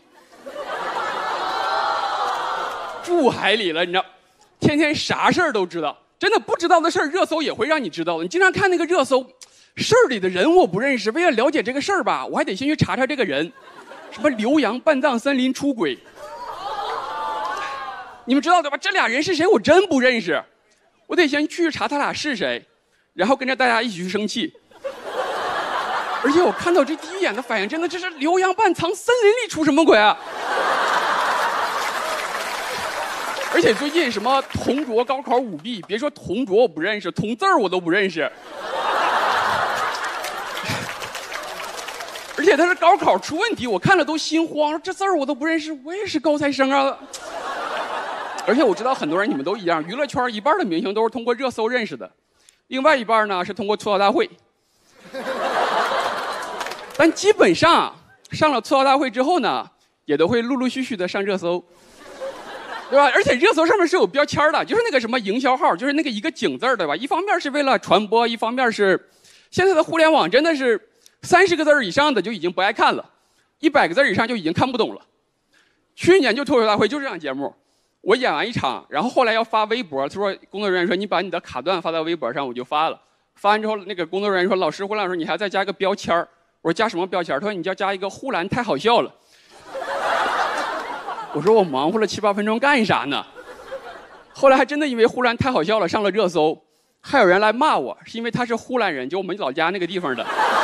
住海里了，你知道，天天啥事儿都知道。真的不知道的事儿，热搜也会让你知道的。你经常看那个热搜，事儿里的人我不认识，为了了解这个事儿吧，我还得先去查查这个人，什么刘洋半藏森林出轨，你们知道对吧？这俩人是谁，我真不认识，我得先去查他俩是谁，然后跟着大家一起去生气。而且我看到这第一眼的反应，真的这是刘洋半藏森林里出什么鬼啊？而且最近什么同桌高考舞弊，别说同桌我不认识，同字儿我都不认识。而且他是高考出问题，我看了都心慌，这字儿我都不认识，我也是高材生啊。而且我知道很多人你们都一样，娱乐圈一半的明星都是通过热搜认识的，另外一半呢是通过吐槽大会。但基本上上了吐槽大会之后呢，也都会陆陆续续的上热搜。对吧？而且热搜上面是有标签的，就是那个什么营销号，就是那个一个井字儿，对吧？一方面是为了传播，一方面是现在的互联网真的是30个字以上的就已经不爱看了，100个字以上就已经看不懂了。去年就脱口秀大会就这档节目，我演完一场，然后后来要发微博，他说工作人员说你把你的卡段发到微博上，我就发了。发完之后，那个工作人员说老师，胡兰说你还再加一个标签儿，我说加什么标签儿？他说你就要加一个呼兰太好笑了。我说我忙活了7、8分钟干啥呢？后来还真的因为呼兰太好笑了上了热搜，还有人来骂我，是因为他是呼兰人，就我们老家那个地方的。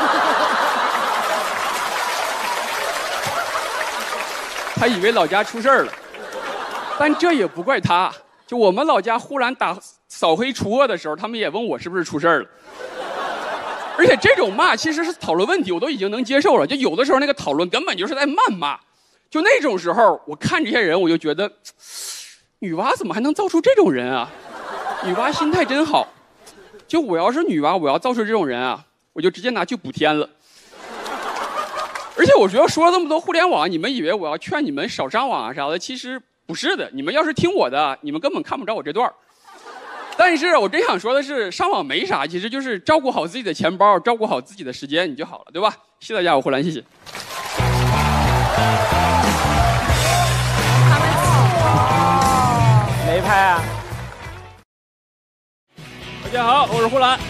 他以为老家出事儿了，但这也不怪他。就我们老家呼兰打扫黑除恶的时候，他们也问我是不是出事儿了。而且这种骂其实是讨论问题，我都已经能接受了。就有的时候那个讨论根本就是在谩骂。就那种时候，我看这些人，我就觉得，女娲怎么还能造出这种人啊？女娲心态真好。就我要是女娲，我要造出这种人啊，我就直接拿去补天了。而且我觉得说了这么多互联网，你们以为我要劝你们少上网啊啥的，其实不是的。你们要是听我的，你们根本看不着我这段。但是我真想说的是，上网没啥，其实就是照顾好自己的钱包，照顾好自己的时间，你就好了，对吧？谢谢大家，我呼兰，谢谢。 没拍啊！ 大家好，我是呼兰。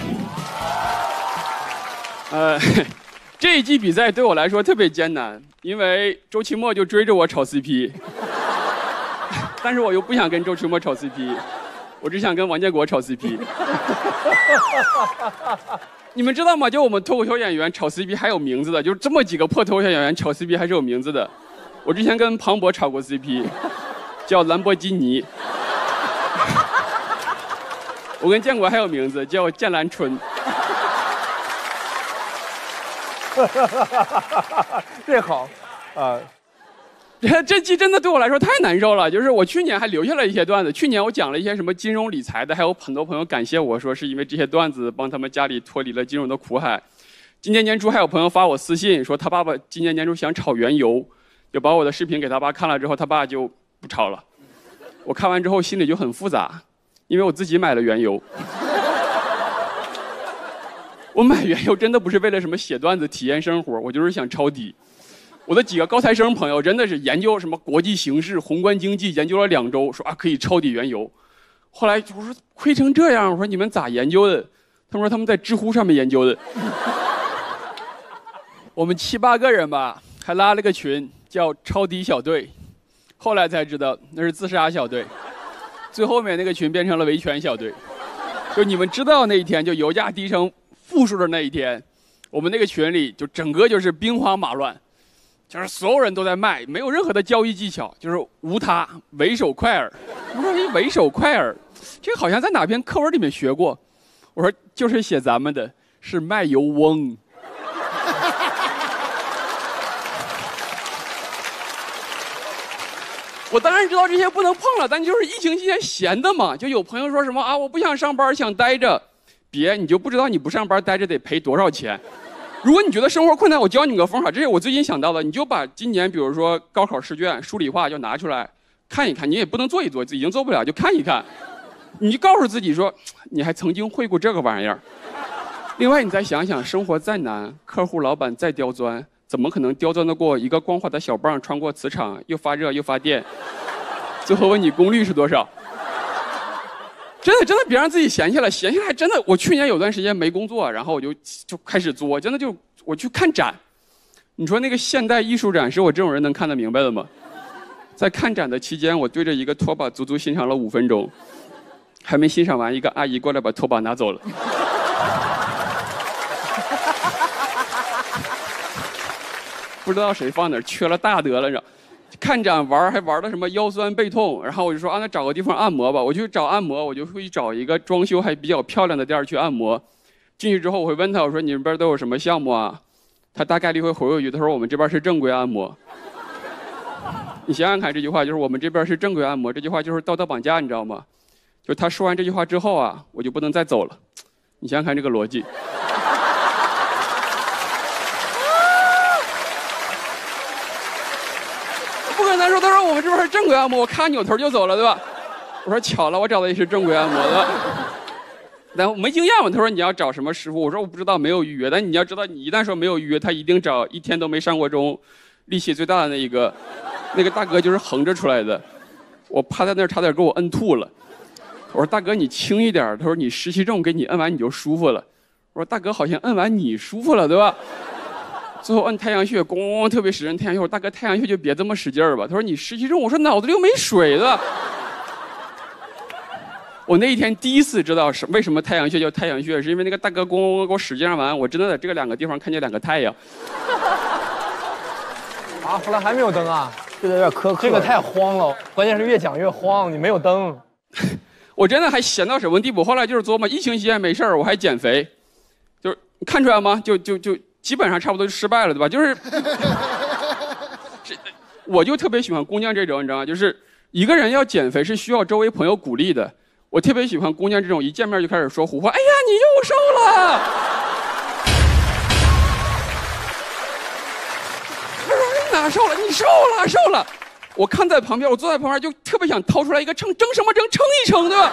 这一季比赛对我来说特别艰难，因为周奇墨就追着我炒 CP， 但是我又不想跟周奇墨炒 CP， 我只想跟王建国炒 CP。你们知道吗？就我们脱口秀演员炒 CP 还有名字的，就这么几个破脱口秀演员炒 CP 还是有名字的。我之前跟庞博炒过 CP， 叫兰博基尼。我跟建国还有名字，叫剑兰春。 这好， 啊， 这期真的对我来说太难受了。就是我去年还留下了一些段子，去年我讲了一些什么金融理财的，还有很多朋友感谢我说是因为这些段子帮他们家里脱离了金融的苦海。今年年初还有朋友发我私信说他爸爸今年年初想炒原油，就把我的视频给他爸看了之后，他爸就不炒了。我看完之后心里就很复杂，因为我自己买了原油。我买原油真的不是为了什么写段子体验生活，我就是想抄底。我的几个高材生朋友真的是研究什么国际形势、宏观经济，研究了2周，说啊可以抄底原油。后来我说亏成这样，我说你们咋研究的？他们说他们在知乎上面研究的。我们7、8个人吧，还拉了个群叫抄底小队，后来才知道那是自杀小队，最后面那个群变成了维权小队。就你们知道那一天，就油价低成负数的那一天，我们那个群里就整个就是兵荒马乱，就是所有人都在卖，没有任何的交易技巧，就是无他，为首快饵。我说你为首快饵，这个好像在哪篇课文里面学过。我说就是写咱们的，是卖油翁。我当然知道这些不能碰了，但就是疫情期间闲的嘛，就有朋友说什么啊，我不想上班，想待着。别，你就不知道你不上班待着得赔多少钱。如果你觉得生活困难，我教你个方法，这是我最近想到的。你就把今年比如说高考试卷数理化就拿出来看一看，你也不能做一做，已经做不了就看一看。你就告诉自己说，你还曾经会过这个玩意儿。另外你再想想，生活再难，客户老板再刁钻，怎么可能刁钻得过一个光滑的小棒穿过磁场，又发热又发电？最后问你功率是多少？真的别让自己闲下来，闲下来真的。我去年有段时间没工作，然后我就开始作，真的就我去看展。你说那个现代艺术展是我这种人能看得明白的吗？在看展的期间，我对着一个拖把足足欣赏了5分钟，还没欣赏完，一个阿姨过来把拖把拿走了。不知道谁放哪儿，缺了大德了，你知道。看展玩还玩的什么腰酸背痛，然后我就说啊，那找个地方按摩吧。我去找按摩，我就会找一个装修还比较漂亮的店去按摩。进去之后我会问他，我说你们这边都有什么项目啊？他大概率会回我一句，他说我们这边是正规按摩。你想想看，这句话就是我们这边是正规按摩，这句话就是道德绑架，你知道吗？就他说完这句话之后啊，我就不能再走了。你想想看这个逻辑。不跟他说，他说我们这边是正规按摩，我咔扭头就走了，对吧？我说巧了，我找的也是正规按摩的。然后没经验嘛，他说你要找什么师傅？我说我不知道，没有预约。但你要知道，你一旦说没有预约，他一定找1天都没上过钟，力气最大的那一个，那个大哥就是横着出来的。我趴在那儿差点给我摁吐了。我说大哥你轻一点，他说你湿气重，给你摁完你就舒服了。我说大哥好像摁完你舒服了，对吧？最后摁太阳穴，咣，特别使劲太阳穴。我说大哥太阳穴就别这么使劲儿吧。他说你湿气重，我说脑子里又没水了。我那一天第一次知道为什么太阳穴叫太阳穴，是因为那个大哥咣给我使劲完，我真的在这个2个地方看见2个太阳。 啊，后来还没有灯啊？ 这个有点苛刻， 这个太慌了，关键是越讲越慌，你没有灯。 我真的还闲到什么地步？后来就是琢磨，疫情期间没事儿，我还减肥，就是看出来吗？就基本上差不多就失败了，对吧？就是我就特别喜欢姑娘这种，你知道吗？就是一个人要减肥是需要周围朋友鼓励的。我特别喜欢姑娘这种一见面就开始说胡话，哎呀，你又瘦了。我说你哪瘦了？你瘦了，瘦了。我看在旁边，我坐在旁边就特别想掏出来一个秤，争什么争？称一称，对吧？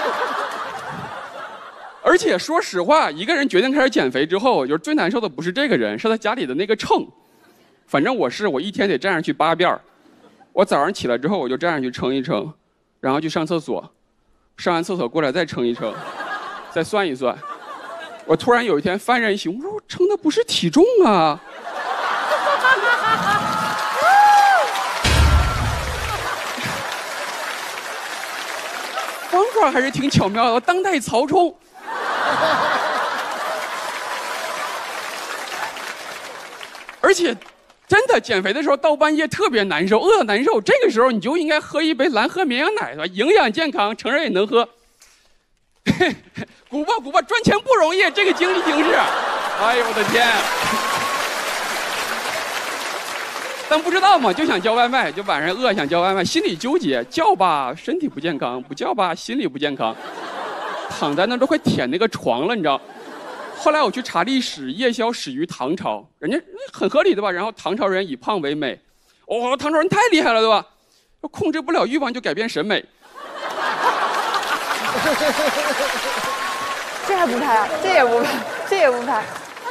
而且说实话，一个人决定开始减肥之后，就是最难受的不是这个人，是他家里的那个秤。反正我一天得站上去8遍。我早上起来之后，我就站上去称一称，然后去上厕所，上完厕所过来再称一称，再算一算。我突然有一天幡然醒悟，我说我称的不是体重啊。方法还是挺巧妙的，当代曹冲。而且，真的减肥的时候到半夜特别难受，饿得难受。这个时候你就应该喝一杯蓝河绵羊奶，是吧？营养健康，成人也能喝。鼓吧鼓吧，赚钱不容易，这个经济形势。哎呦我的天！ 但不知道嘛，就想叫外卖，就晚上饿想叫外卖，心里纠结，叫吧身体不健康，不叫吧心理不健康，躺在那都快舔那个床了，你知道。后来我去查历史，夜宵始于唐朝，人家很合理对吧？然后唐朝人以胖为美，哦，唐朝人太厉害了对吧？控制不了欲望就改变审美。 这还不拍啊？这也不拍，这也不拍。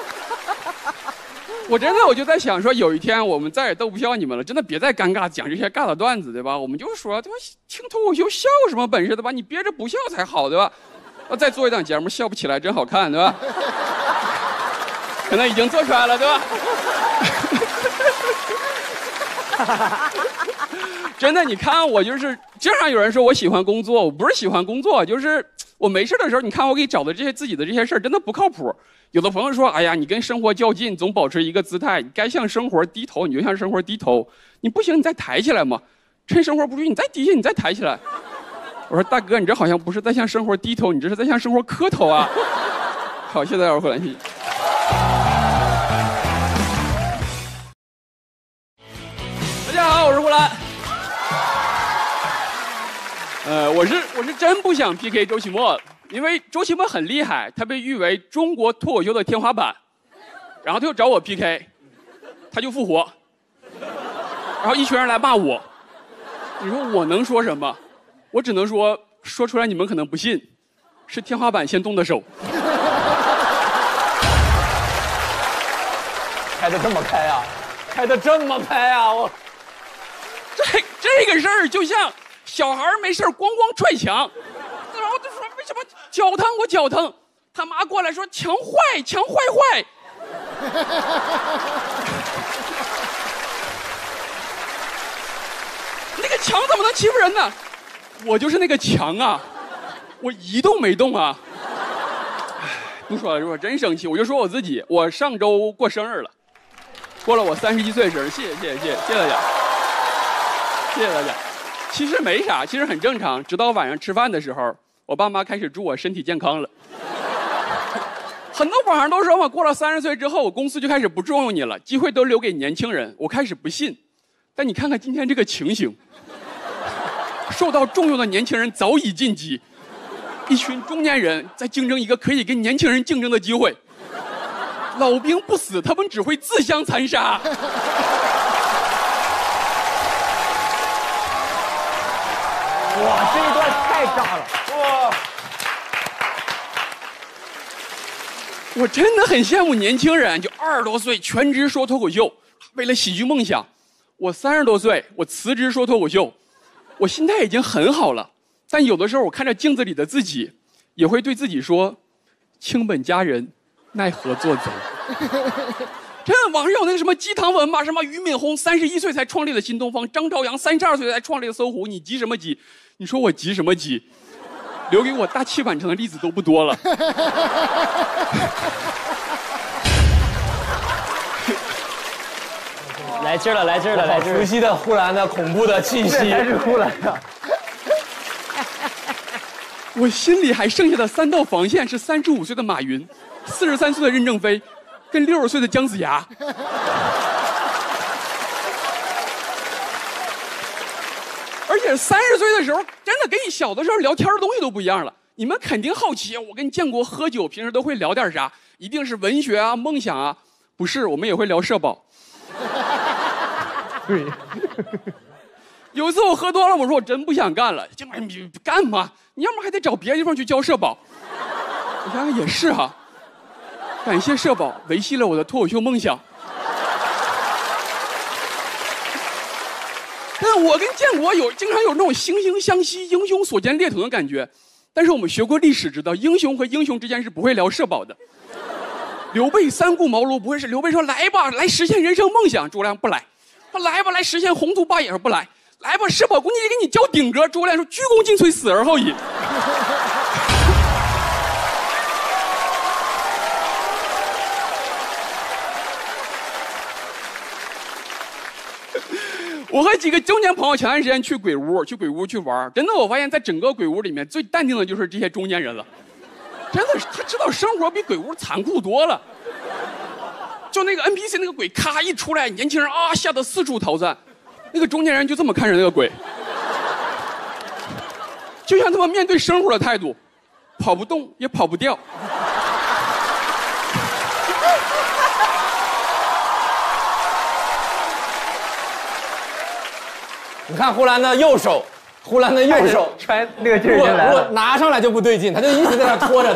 我就在想说，有一天我们再也逗不笑你们了，真的别再尴尬讲这些尬的段子，对吧？我们就说，对吧？听脱口秀笑有什么本事，对吧？你憋着不笑才好，对吧？再做一档节目，笑不起来真好看，对吧？可能已经做出来了，对吧？真的，你看我就是经常有人说我喜欢工作，我不是喜欢工作，就是我没事的时候，你看我给你找的这些自己的这些事儿，真的不靠谱。有的朋友说，哎呀，你跟生活较劲，总保持一个姿态，你该向生活低头，你就向生活低头。你不行，你再抬起来嘛，趁生活不注意，你再低下，你再抬起来。我说大哥，你这好像不是在向生活低头，你这是在向生活磕头啊！好，谢谢大家，回来谢谢。大家好，我是呼兰。我是真不想 PK 周奇墨，因为周奇墨很厉害，他被誉为中国脱口秀的天花板，然后他就找我 PK， 他就复活，然后一群人来骂我，你说我能说什么？我只能说出来你们可能不信，是天花板先动的手。 开得这么开啊？开得这么开啊？我这个事儿就像小孩没事咣咣踹墙，然后就说为什么脚疼我脚疼，他妈过来说墙坏墙坏坏。那个墙怎么能欺负人呢？我就是那个墙啊，我一动没动啊。不说了，我真生气，我就说我自己，我上周过生日了，过了我31岁生日，谢谢大家，谢谢大家。其实没啥，其实很正常。直到晚上吃饭的时候，我爸妈开始祝我身体健康了。很多网上都说嘛，过了30岁之后，我公司就开始不重用你了，机会都留给年轻人。我开始不信，但你看看今天这个情形，受到重用的年轻人早已晋级，一群中年人在竞争一个可以跟年轻人竞争的机会。老兵不死，他们只会自相残杀。 哇，这一段太炸了！哇， 我真的很羡慕年轻人，就20多岁全职说脱口秀，为了喜剧梦想。我30多岁，我辞职说脱口秀，我心态已经很好了。但有的时候我看着镜子里的自己，也会对自己说：卿本佳人，奈何作贼。真的，网上有那个什么鸡汤文嘛，什么俞敏洪31岁才创立了新东方，张朝阳32岁才创立了搜狐，你急什么急？你说我急什么急？留给我大器晚成的例子都不多了。 来劲了，来劲了，来劲了！熟悉的呼兰的恐怖的气息，还是呼兰的。 我心里还剩下的3道防线是35岁的马云，43岁的任正非，跟60岁的姜子牙。而且30岁的时候，真的跟你小的时候聊天的东西都不一样了。你们肯定好奇，我跟建国喝酒，平时都会聊点啥？一定是文学啊、梦想啊？不是，我们也会聊社保。 对。 有一次我喝多了，我说我真不想干了。这玩意你干嘛？你要么还得找别的地方去交社保。我想想也是哈，感谢社保维系了我的脱口秀梦想。但我跟建国经常有那种惺惺相惜、英雄所见略同的感觉。但是我们学过历史，知道英雄和英雄之间是不会聊社保的。刘备3顾茅庐不会是刘备说来吧，来实现人生梦想，诸葛亮不来；他来吧，来实现宏图霸业，说不来；来吧，社保公积金给你交顶格，诸葛亮说鞠躬尽瘁，死而后已。我和几个中年朋友前段时间去鬼屋去玩，真的我发现在整个鬼屋里面最淡定的就是这些中年人了，真的是他知道生活比鬼屋残酷多了。 就那个 NPC 那个鬼咔一出来，年轻人啊吓得四处逃窜，那个中年人就这么看着那个鬼，就像他们面对生活的态度，跑不动也跑不掉。 你看呼兰的右手，呼兰的右手揣那个劲儿就来了， 如果拿上来就不对劲，他就一直在那拖着得。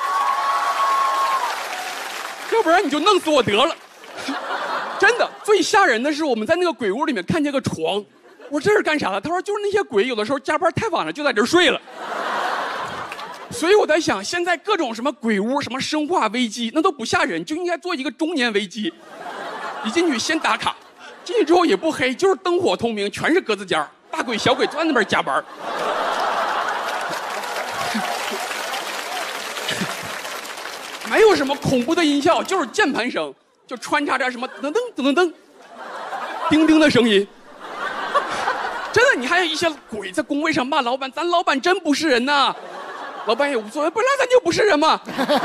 要不然你就弄死我得了。真的，最吓人的是我们在那个鬼屋里面看见个床，我说这是干啥的？他说就是那些鬼有的时候加班太晚了就在这儿睡了。所以我在想，现在各种什么鬼屋、什么生化危机，那都不吓人，就应该做一个中年危机。一进去先打卡，进去之后也不黑，就是灯火通明，全是格子间，大鬼小鬼都在那边加班。没有什么恐怖的音效，就是键盘声，就穿插着什么噔噔噔噔噔，叮叮的声音。真的，你还有一些鬼在工位上骂老板，咱老板真不是人呐。老板也无所谓，本来咱就不是人嘛。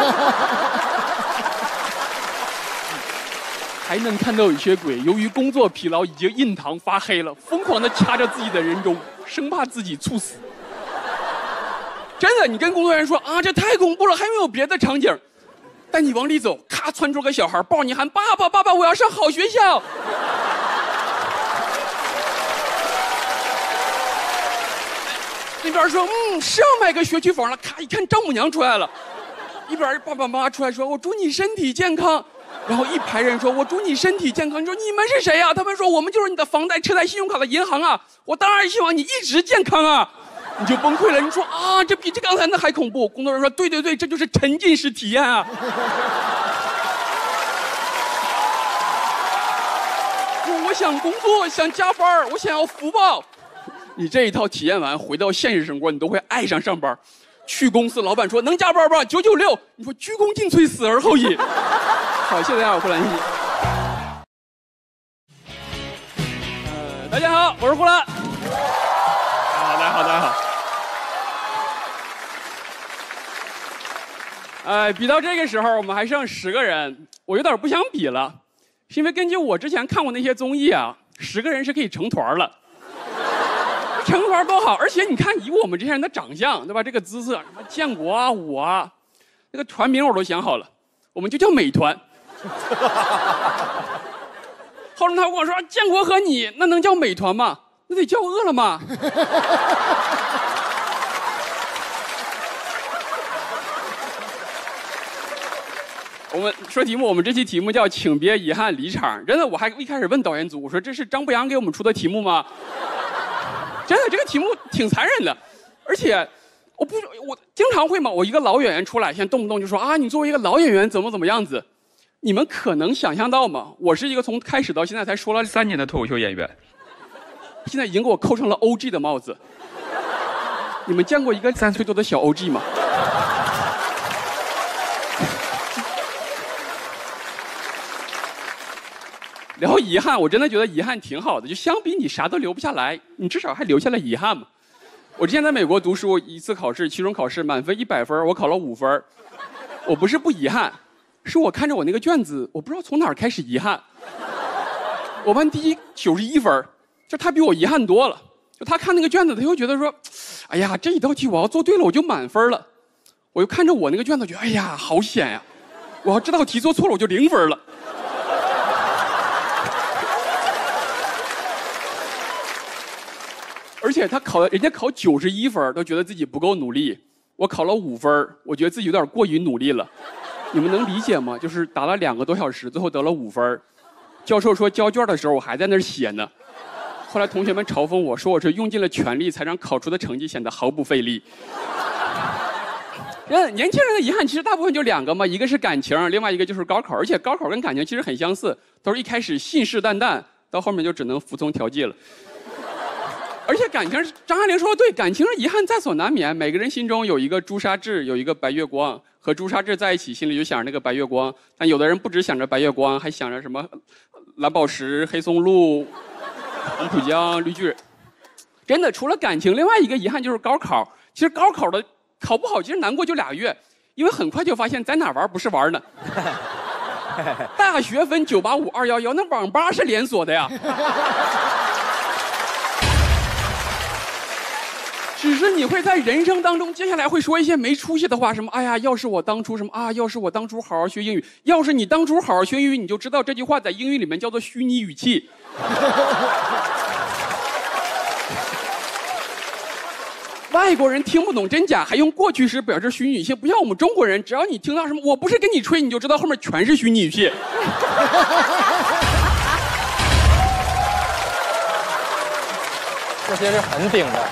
还能看到有些鬼，由于工作疲劳已经印堂发黑了，疯狂地掐着自己的人中，生怕自己猝死。真的，你跟工作人员说啊，这太恐怖了，还有没有别的场景？带你往里走，咔窜出个小孩抱你喊爸爸爸爸，我要上好学校。那边说是要买个学区房了，咔一看丈母娘出来了，一边爸爸妈妈出来说我祝你身体健康，然后一排人说我祝你身体健康。你说你们是谁啊？他们说我们就是你的房贷车贷信用卡的银行啊，我当然希望你一直健康啊。你就崩溃了，你说啊，这比这刚才那还恐怖。工作人员说对对对，这就是沉浸式体验啊。我想工作，想加班，我想要福报。你这一套体验完，回到现实生活，你都会爱上上班。去公司，老板说能加班吧，996，你说鞠躬尽瘁，死而后已。好，谢谢大家，我呼兰一。大家好，我是呼兰。大家好，大家好。比到这个时候，我们还剩10个人，我有点不想比了，是因为根据我之前看过那些综艺啊，10个人是可以成团了。成团多好，而且你看以我们这些人的长相，对吧？这个姿色，什么建国啊、我啊，那个团名我都想好了，我们就叫美团。后来他跟我说，建国和你那能叫美团吗？那得叫饿了么。我们说题目，我们这期题目叫请别遗憾离场。真的，我还一开始问导演组，我说这是张博洋给我们出的题目吗？真的，这个题目挺残忍的，而且我经常会嘛，我一个老演员出来，现在动不动就说啊，你作为一个老演员怎么样子，你们可能想象到吗？我是一个从开始到现在才说了3年的脱口秀演员，现在已经给我扣上了 OG 的帽子。你们见过一个3岁多的小 OG 吗？聊遗憾，我真的觉得遗憾挺好的，就相比你啥都留不下来，你至少还留下了遗憾嘛。我之前在美国读书，一次考试，期中考试满分100分，我考了5分。我不是不遗憾，是我看着我那个卷子，我不知道从哪儿开始遗憾。我班第一91分，就他比我遗憾多了。就他看那个卷子，他又觉得说，哎呀，这一道题我要做对了，我就满分了。我又看着我那个卷子，觉得哎呀，好险呀！我要这道题做错了，我就0分了。而且人家考91分，都觉得自己不够努力。我考了5分，我觉得自己有点过于努力了。你们能理解吗？就是答了2个多小时，最后得了5分。教授说交卷的时候，我还在那儿写呢。后来同学们嘲讽我说我是用尽了全力才让考出的成绩显得毫不费力。年轻人的遗憾其实大部分就2个嘛，一个是感情，另外一个就是高考。而且高考跟感情其实很相似，都是一开始信誓旦旦，到后面就只能服从调剂了。而且感情，张爱玲说的对，感情是遗憾在所难免。每个人心中有一个朱砂痣，有一个白月光，和朱砂痣在一起，心里就想着那个白月光。但有的人不只想着白月光，还想着什么蓝宝石、黑松露、黄浦江、绿巨。真的，除了感情，另外一个遗憾就是高考。其实高考的考不好，其实难过就2月，因为很快就发现在哪玩不是玩呢。 大学分985、211，那网吧是连锁的呀。只是你会在人生当中，接下来会说一些没出息的话，什么哎呀，要是我当初什么啊，要是我当初好好学英语，要是你当初好好学英语，你就知道这句话在英语里面叫做虚拟语气。外国人听不懂真假，还用过去时表示虚拟语气，不像我们中国人，只要你听到什么我不是跟你吹，你就知道后面全是虚拟语气。 这些是很顶的。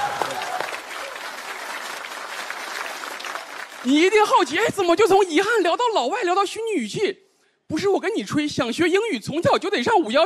你一定好奇，哎，怎么就从遗憾聊到老外，聊到虚拟语气？不是我跟你吹，想学英语从小就得上51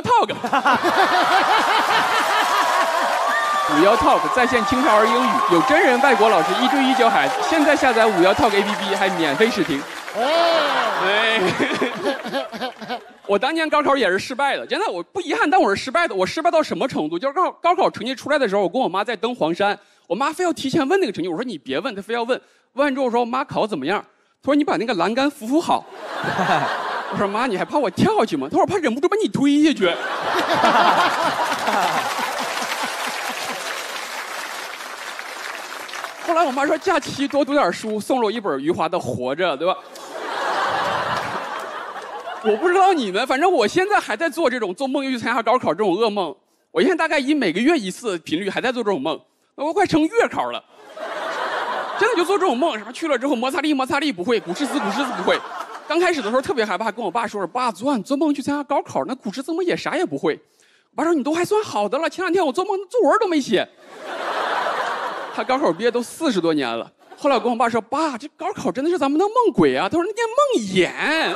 Talk。51 Talk 在线青少儿英语，有真人外国老师1对1教孩子。现在下载51 Talk APP 还免费试听。对。我当年高考也是失败的，真的，我不遗憾，但我是失败的。我失败到什么程度？就是高考成绩出来的时候，我跟我妈在登黄山，我妈非要提前问那个成绩，我说你别问，她非要问。问完之后我说妈考怎么样？她说你把那个栏杆扶好。我说妈，你还怕我跳下去吗？她说我怕忍不住把你推下去。后来我妈说假期多读点书，送了我一本余华的《活着》，对吧？我不知道你们，反正我现在还在做这种做梦又去参加高考这种噩梦。我现在大概以每个月1次频率还在做这种梦，我快成月考了。真的就做这种梦，什么去了之后摩擦力不会，古诗词不会。刚开始的时候特别害怕，跟我爸说爸，昨晚做梦去参加高考，那古诗词我也啥也不会。我爸说你都还算好的了，前2天我做梦作文都没写。他高考毕业都40多年了。后来我跟我爸说，爸，这高考真的是咱们的梦鬼啊。他说那叫梦魇。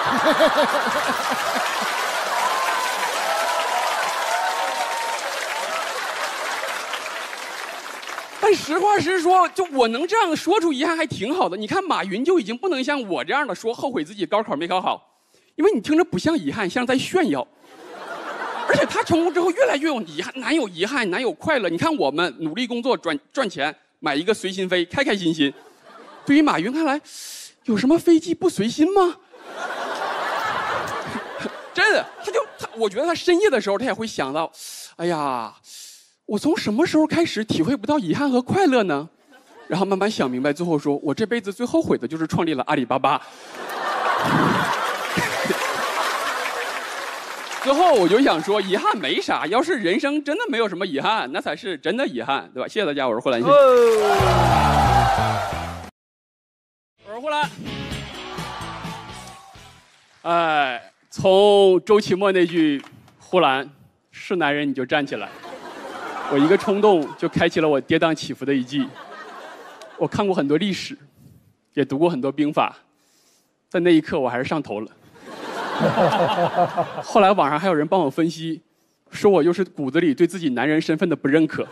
但实话实说，就我能这样说出遗憾还挺好的。你看马云就已经不能像我这样的说后悔自己高考没考好，因为你听着不像遗憾，像在炫耀。而且他成功之后越来越有遗憾，哪有遗憾，哪有快乐？你看我们努力工作赚钱，买一个随心飞，开开心心。对于马云看来，有什么飞机不随心吗？真的，我觉得他深夜的时候他也会想到，哎呀，我从什么时候开始体会不到遗憾和快乐呢？然后慢慢想明白，最后说我这辈子最后悔的就是创立了阿里巴巴。最后我就想说，遗憾没啥，要是人生真的没有什么遗憾，那才是真的遗憾，对吧？谢谢大家，我是呼兰。我是呼兰。哎，从周奇墨那句“呼兰是男人你就站起来”，我一个冲动就开启了我跌宕起伏的一季。我看过很多历史，也读过很多兵法，在那一刻我还是上头了。后来网上还有人帮我分析，说我又是骨子里对自己男人身份的不认可。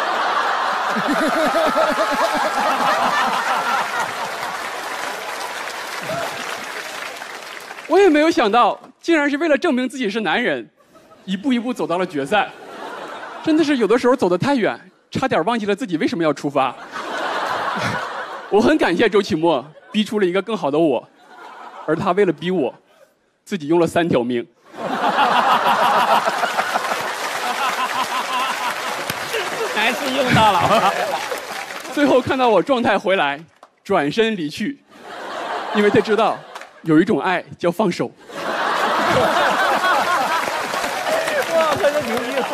我也没有想到，竟然是为了证明自己是男人，一步一步走到了决赛。真的是有的时候走得太远，差点忘记了自己为什么要出发。我很感谢周奇墨，逼出了一个更好的我，而他为了逼我，自己用了3条命。 还是用到了。 最后看到我状态回来，转身离去，因为他知道有一种爱叫放手。 哇，可是牛逼了！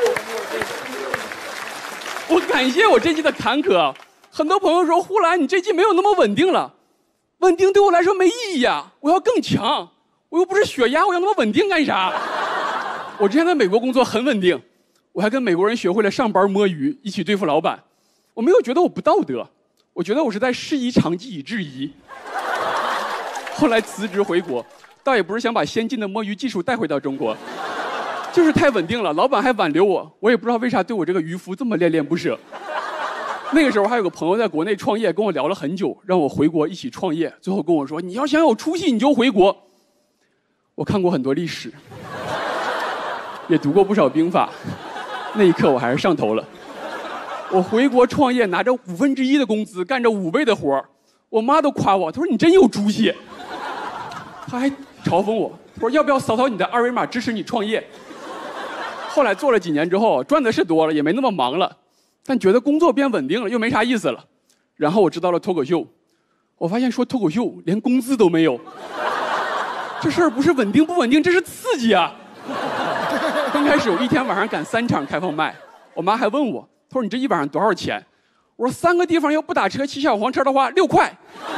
我感谢我这季的坎坷。很多朋友说呼兰，你这季没有那么稳定了，稳定对我来说没意义呀，我要更强。我又不是血压，我要那么稳定干啥？我之前在美国工作很稳定，我还跟美国人学会了上班摸鱼，一起对付老板。我没有觉得我不道德，我觉得我是在师夷长技以制夷。后来辞职回国，倒也不是想把先进的摸鱼技术带回到中国，就是太稳定了，老板还挽留我，我也不知道为啥对我这个渔夫这么恋恋不舍。那个时候还有个朋友在国内创业，跟我聊了很久，让我回国一起创业。最后跟我说，你要想有出息，你就回国。我看过很多历史，也读过不少兵法，那一刻我还是上头了。我回国创业，拿着1/5的工资，干着5倍的活，我妈都夸我，她说你真有出息。 他还嘲讽我，他说要不要扫扫你的二维码支持你创业？后来做了几年之后，赚的是多了，也没那么忙了，但觉得工作变稳定了，又没啥意思了。然后我知道了脱口秀，我发现说脱口秀连工资都没有，这事儿不是稳定不稳定，这是刺激啊！刚开始我一天晚上赶3场开放麦，我妈还问我，她说你这一晚上多少钱？我说3个地方要不打车骑小黄车的话6块。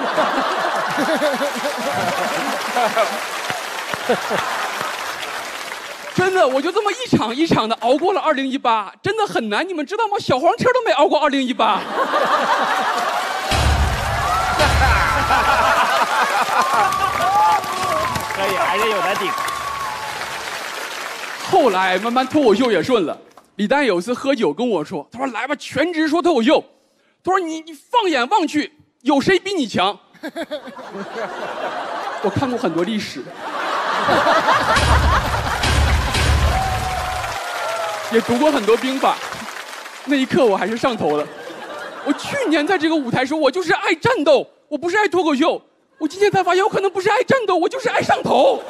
真的，我就这么一场一场的熬过了2018，真的很难，你们知道吗？小黄车都没熬过2018。 可以，还是有的顶。 后来慢慢脱口秀也顺了。李诞有一次喝酒跟我说，他说来吧，全职说脱口秀。他说你放眼望去，有谁比你强？我看过很多历史。也读过很多兵法，那一刻我还是上头了。我去年在这个舞台说，我就是爱战斗，我不是爱脱口秀。我今天才发现，我可能不是爱战斗，我就是爱上头。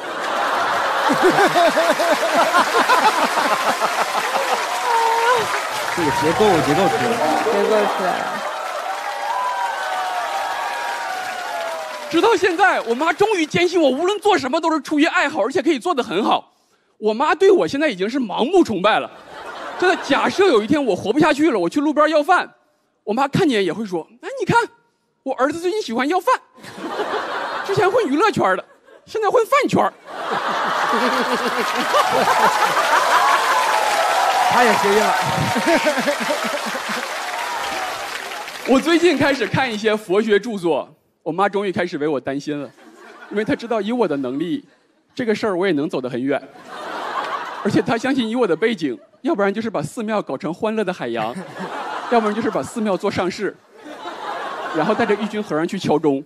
这个结构出来了， 结构出来了。 直到现在，我妈终于坚信我无论做什么都是出于爱好，而且可以做得很好。我妈对我现在已经是盲目崇拜了。真的，假设有一天我活不下去了，我去路边要饭，我妈看见也会说：“哎，你看，我儿子最近喜欢要饭，之前混娱乐圈的，现在混饭圈。” 他也学了。 我最近开始看一些佛学著作，我妈终于开始为我担心了，因为她知道以我的能力，这个事儿我也能走得很远，而且她相信以我的背景，要不然就是把寺庙搞成欢乐的海洋，要不然就是把寺庙做上市，然后带着一群和尚去敲钟。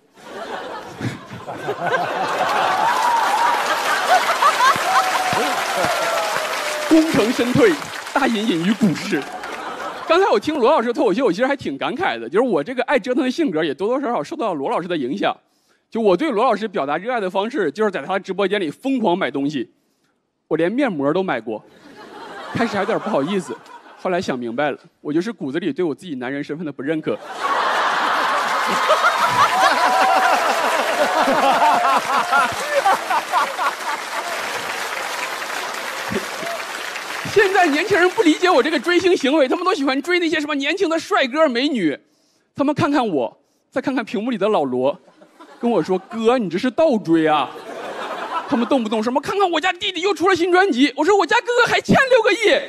功成身退，大隐隐于股市。刚才我听罗老师的脱口秀，我其实还挺感慨的，就是我这个爱折腾的性格也多多少少受到罗老师的影响。就我对罗老师表达热爱的方式，就是在他直播间里疯狂买东西，我连面膜都买过。开始还有点不好意思，后来想明白了，我就是骨子里对我自己男人身份的不认可。现在年轻人不理解我这个追星行为，他们都喜欢追那些什么年轻的帅哥美女，他们看看我，再看看屏幕里的老罗，跟我说：“哥，你这是倒追啊！”他们动不动什么看看我家弟弟又出了新专辑，我说我家哥哥还欠6个亿。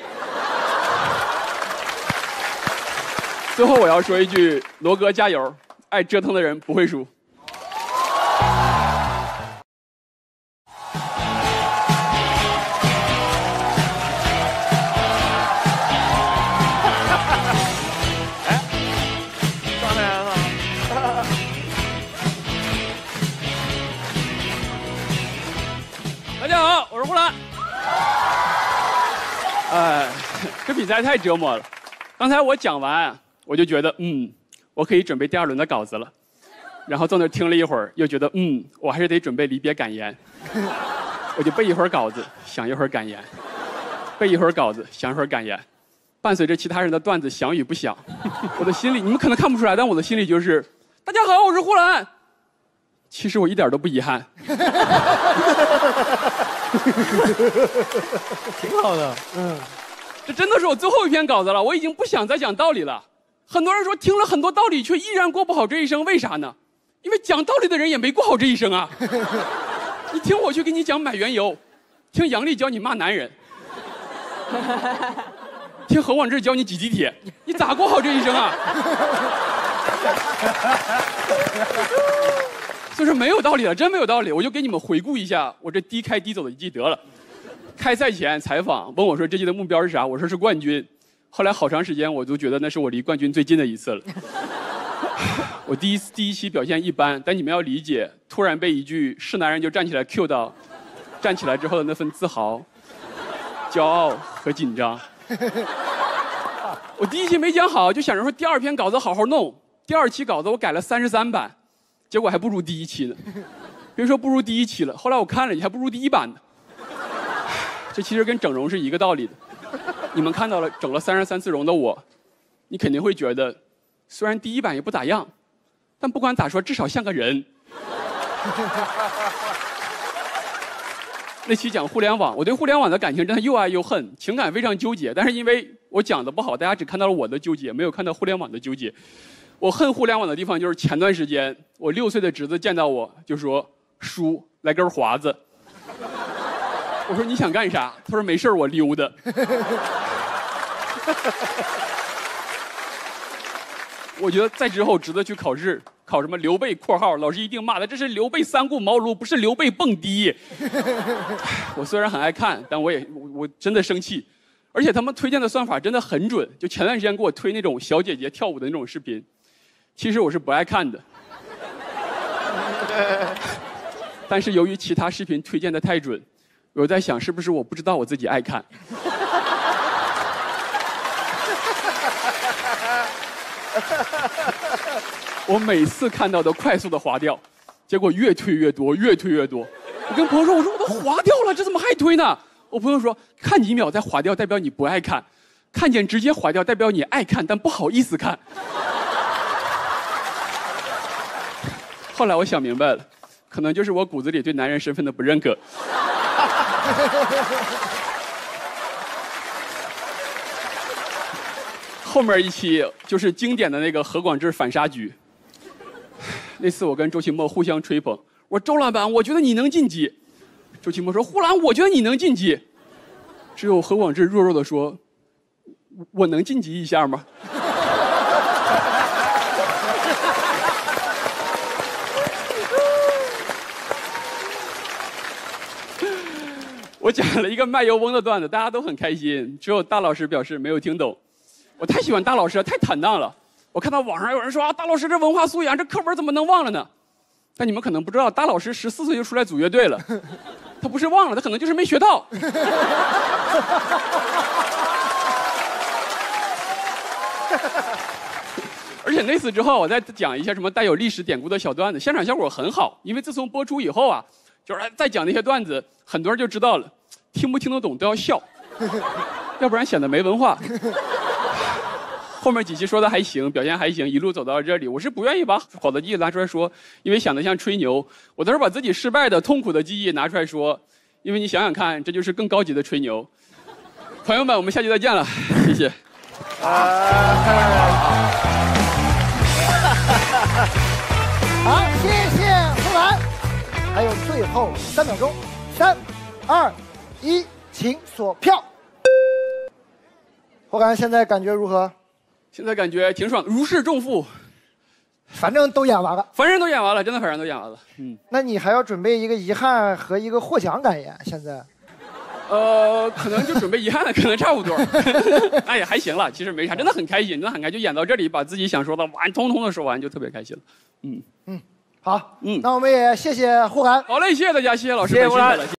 最后我要说一句：罗哥加油，爱折腾的人不会输。我是呼兰。这比赛太折磨了。刚才我讲完，我就觉得我可以准备第2轮的稿子了。然后坐那听了一会儿，又觉得我还是得准备离别感言。我就背一会儿稿子，想一会儿感言，背一会儿稿子，想一会儿感言，伴随着其他人的段子响与不响。我的心里你们可能看不出来，但我的心里就是：大家好，我是呼兰。其实我一点都不遗憾。 挺好的， 这真的是我最后一篇稿子了，我已经不想再讲道理了。很多人说听了很多道理，却依然过不好这一生，为啥呢？因为讲道理的人也没过好这一生啊。你听我去给你讲买原油，听杨笠教你骂男人，听何广智教你挤地铁，你咋过好这一生啊？所以说没有道理了，真没有道理。我就给你们回顾一下我这低开低走的一季得了。开赛前采访问我说这季的目标是啥，我说是冠军。后来好长时间我都觉得那是我离冠军最近的一次了。我第一期表现一般，但你们要理解，突然被一句是男人就站起来 Q 到，站起来之后的那份自豪、骄傲和紧张。我第1期没讲好，就想着说第2篇稿子好好弄。第2期稿子我改了33版，结果还不如第1期呢。 别说不如第1期了，后来我看了你还不如第1版呢。这其实跟整容是一个道理的。你们看到了整了33次容的我，你肯定会觉得，虽然第1版也不咋样，但不管咋说，至少像个人。那期讲互联网，我对互联网的感情真的又爱又恨，情感非常纠结。但是因为我讲的不好，大家只看到了我的纠结，没有看到互联网的纠结。我恨互联网的地方就是前段时间，我6岁的侄子见到我就说：“叔，来根华子。”我说：“你想干啥？”他说：“没事我溜达。”我觉得再之后侄子去考试，考什么刘备（括号），老师一定骂他这是刘备3顾茅庐，不是刘备蹦迪。我虽然很爱看，但我真的生气。而且他们推荐的算法真的很准，就前段时间给我推那种小姐姐跳舞的那种视频，其实我是不爱看的。但是由于其他视频推荐的太准，我在想是不是我不知道我自己爱看。我每次看到都快速的划掉，结果越推越多，越推越多。我跟朋友说，我说我都划掉了，这怎么还推呢？我朋友说，看几秒再划掉，代表你不爱看；看见直接划掉，代表你爱看，但不好意思看。后来我想明白了，可能就是我骨子里对男人身份的不认可。后面一期就是经典的那个何广智反杀局。那次我跟周奇墨互相吹捧，我说周老板，我觉得你能晋级。周奇墨说，呼兰，我觉得你能晋级。只有何广智弱弱的说，我能晋级一下吗？我讲了一个卖油翁的段子，大家都很开心，只有大老师表示没有听懂。我太喜欢大老师了，太坦荡了。我看到网上有人说啊，大老师这文化素养，这课文怎么能忘了呢？但你们可能不知道，大老师14岁就出来组乐队了，他不是忘了，他可能就是没学到。而且那次之后，我再讲一些什么带有历史典故的小段子，现场效果很好。因为自从播出以后啊，就是再讲那些段子，很多人就知道了，听不听得懂都要笑，要不然显得没文化。后面几期说的还行，表现还行，一路走到这里，我是不愿意把好的记忆拿出来说，因为想得像吹牛。我倒是把自己失败的、痛苦的记忆拿出来说，因为你想想看，这就是更高级的吹牛。朋友们，我们下期再见了，谢谢。 好，谢谢呼兰。还有最后3秒钟，3、2、1，请锁票。呼兰现在感觉如何？ 现在感觉挺爽，如释重负。 反正都演完了， 凡人都演完了，真的凡人都演完了。 那你还要准备一个遗憾和一个获奖感言，现在？ 可能就准备遗憾的，可能差不多。那也还行了，其实没啥，真的很开心，真的很开心，就演到这里，把自己想说的完通通的说完，就特别开心了。 好，那我们也谢谢呼兰。 好嘞，谢谢大家，谢谢老师， 谢谢呼兰。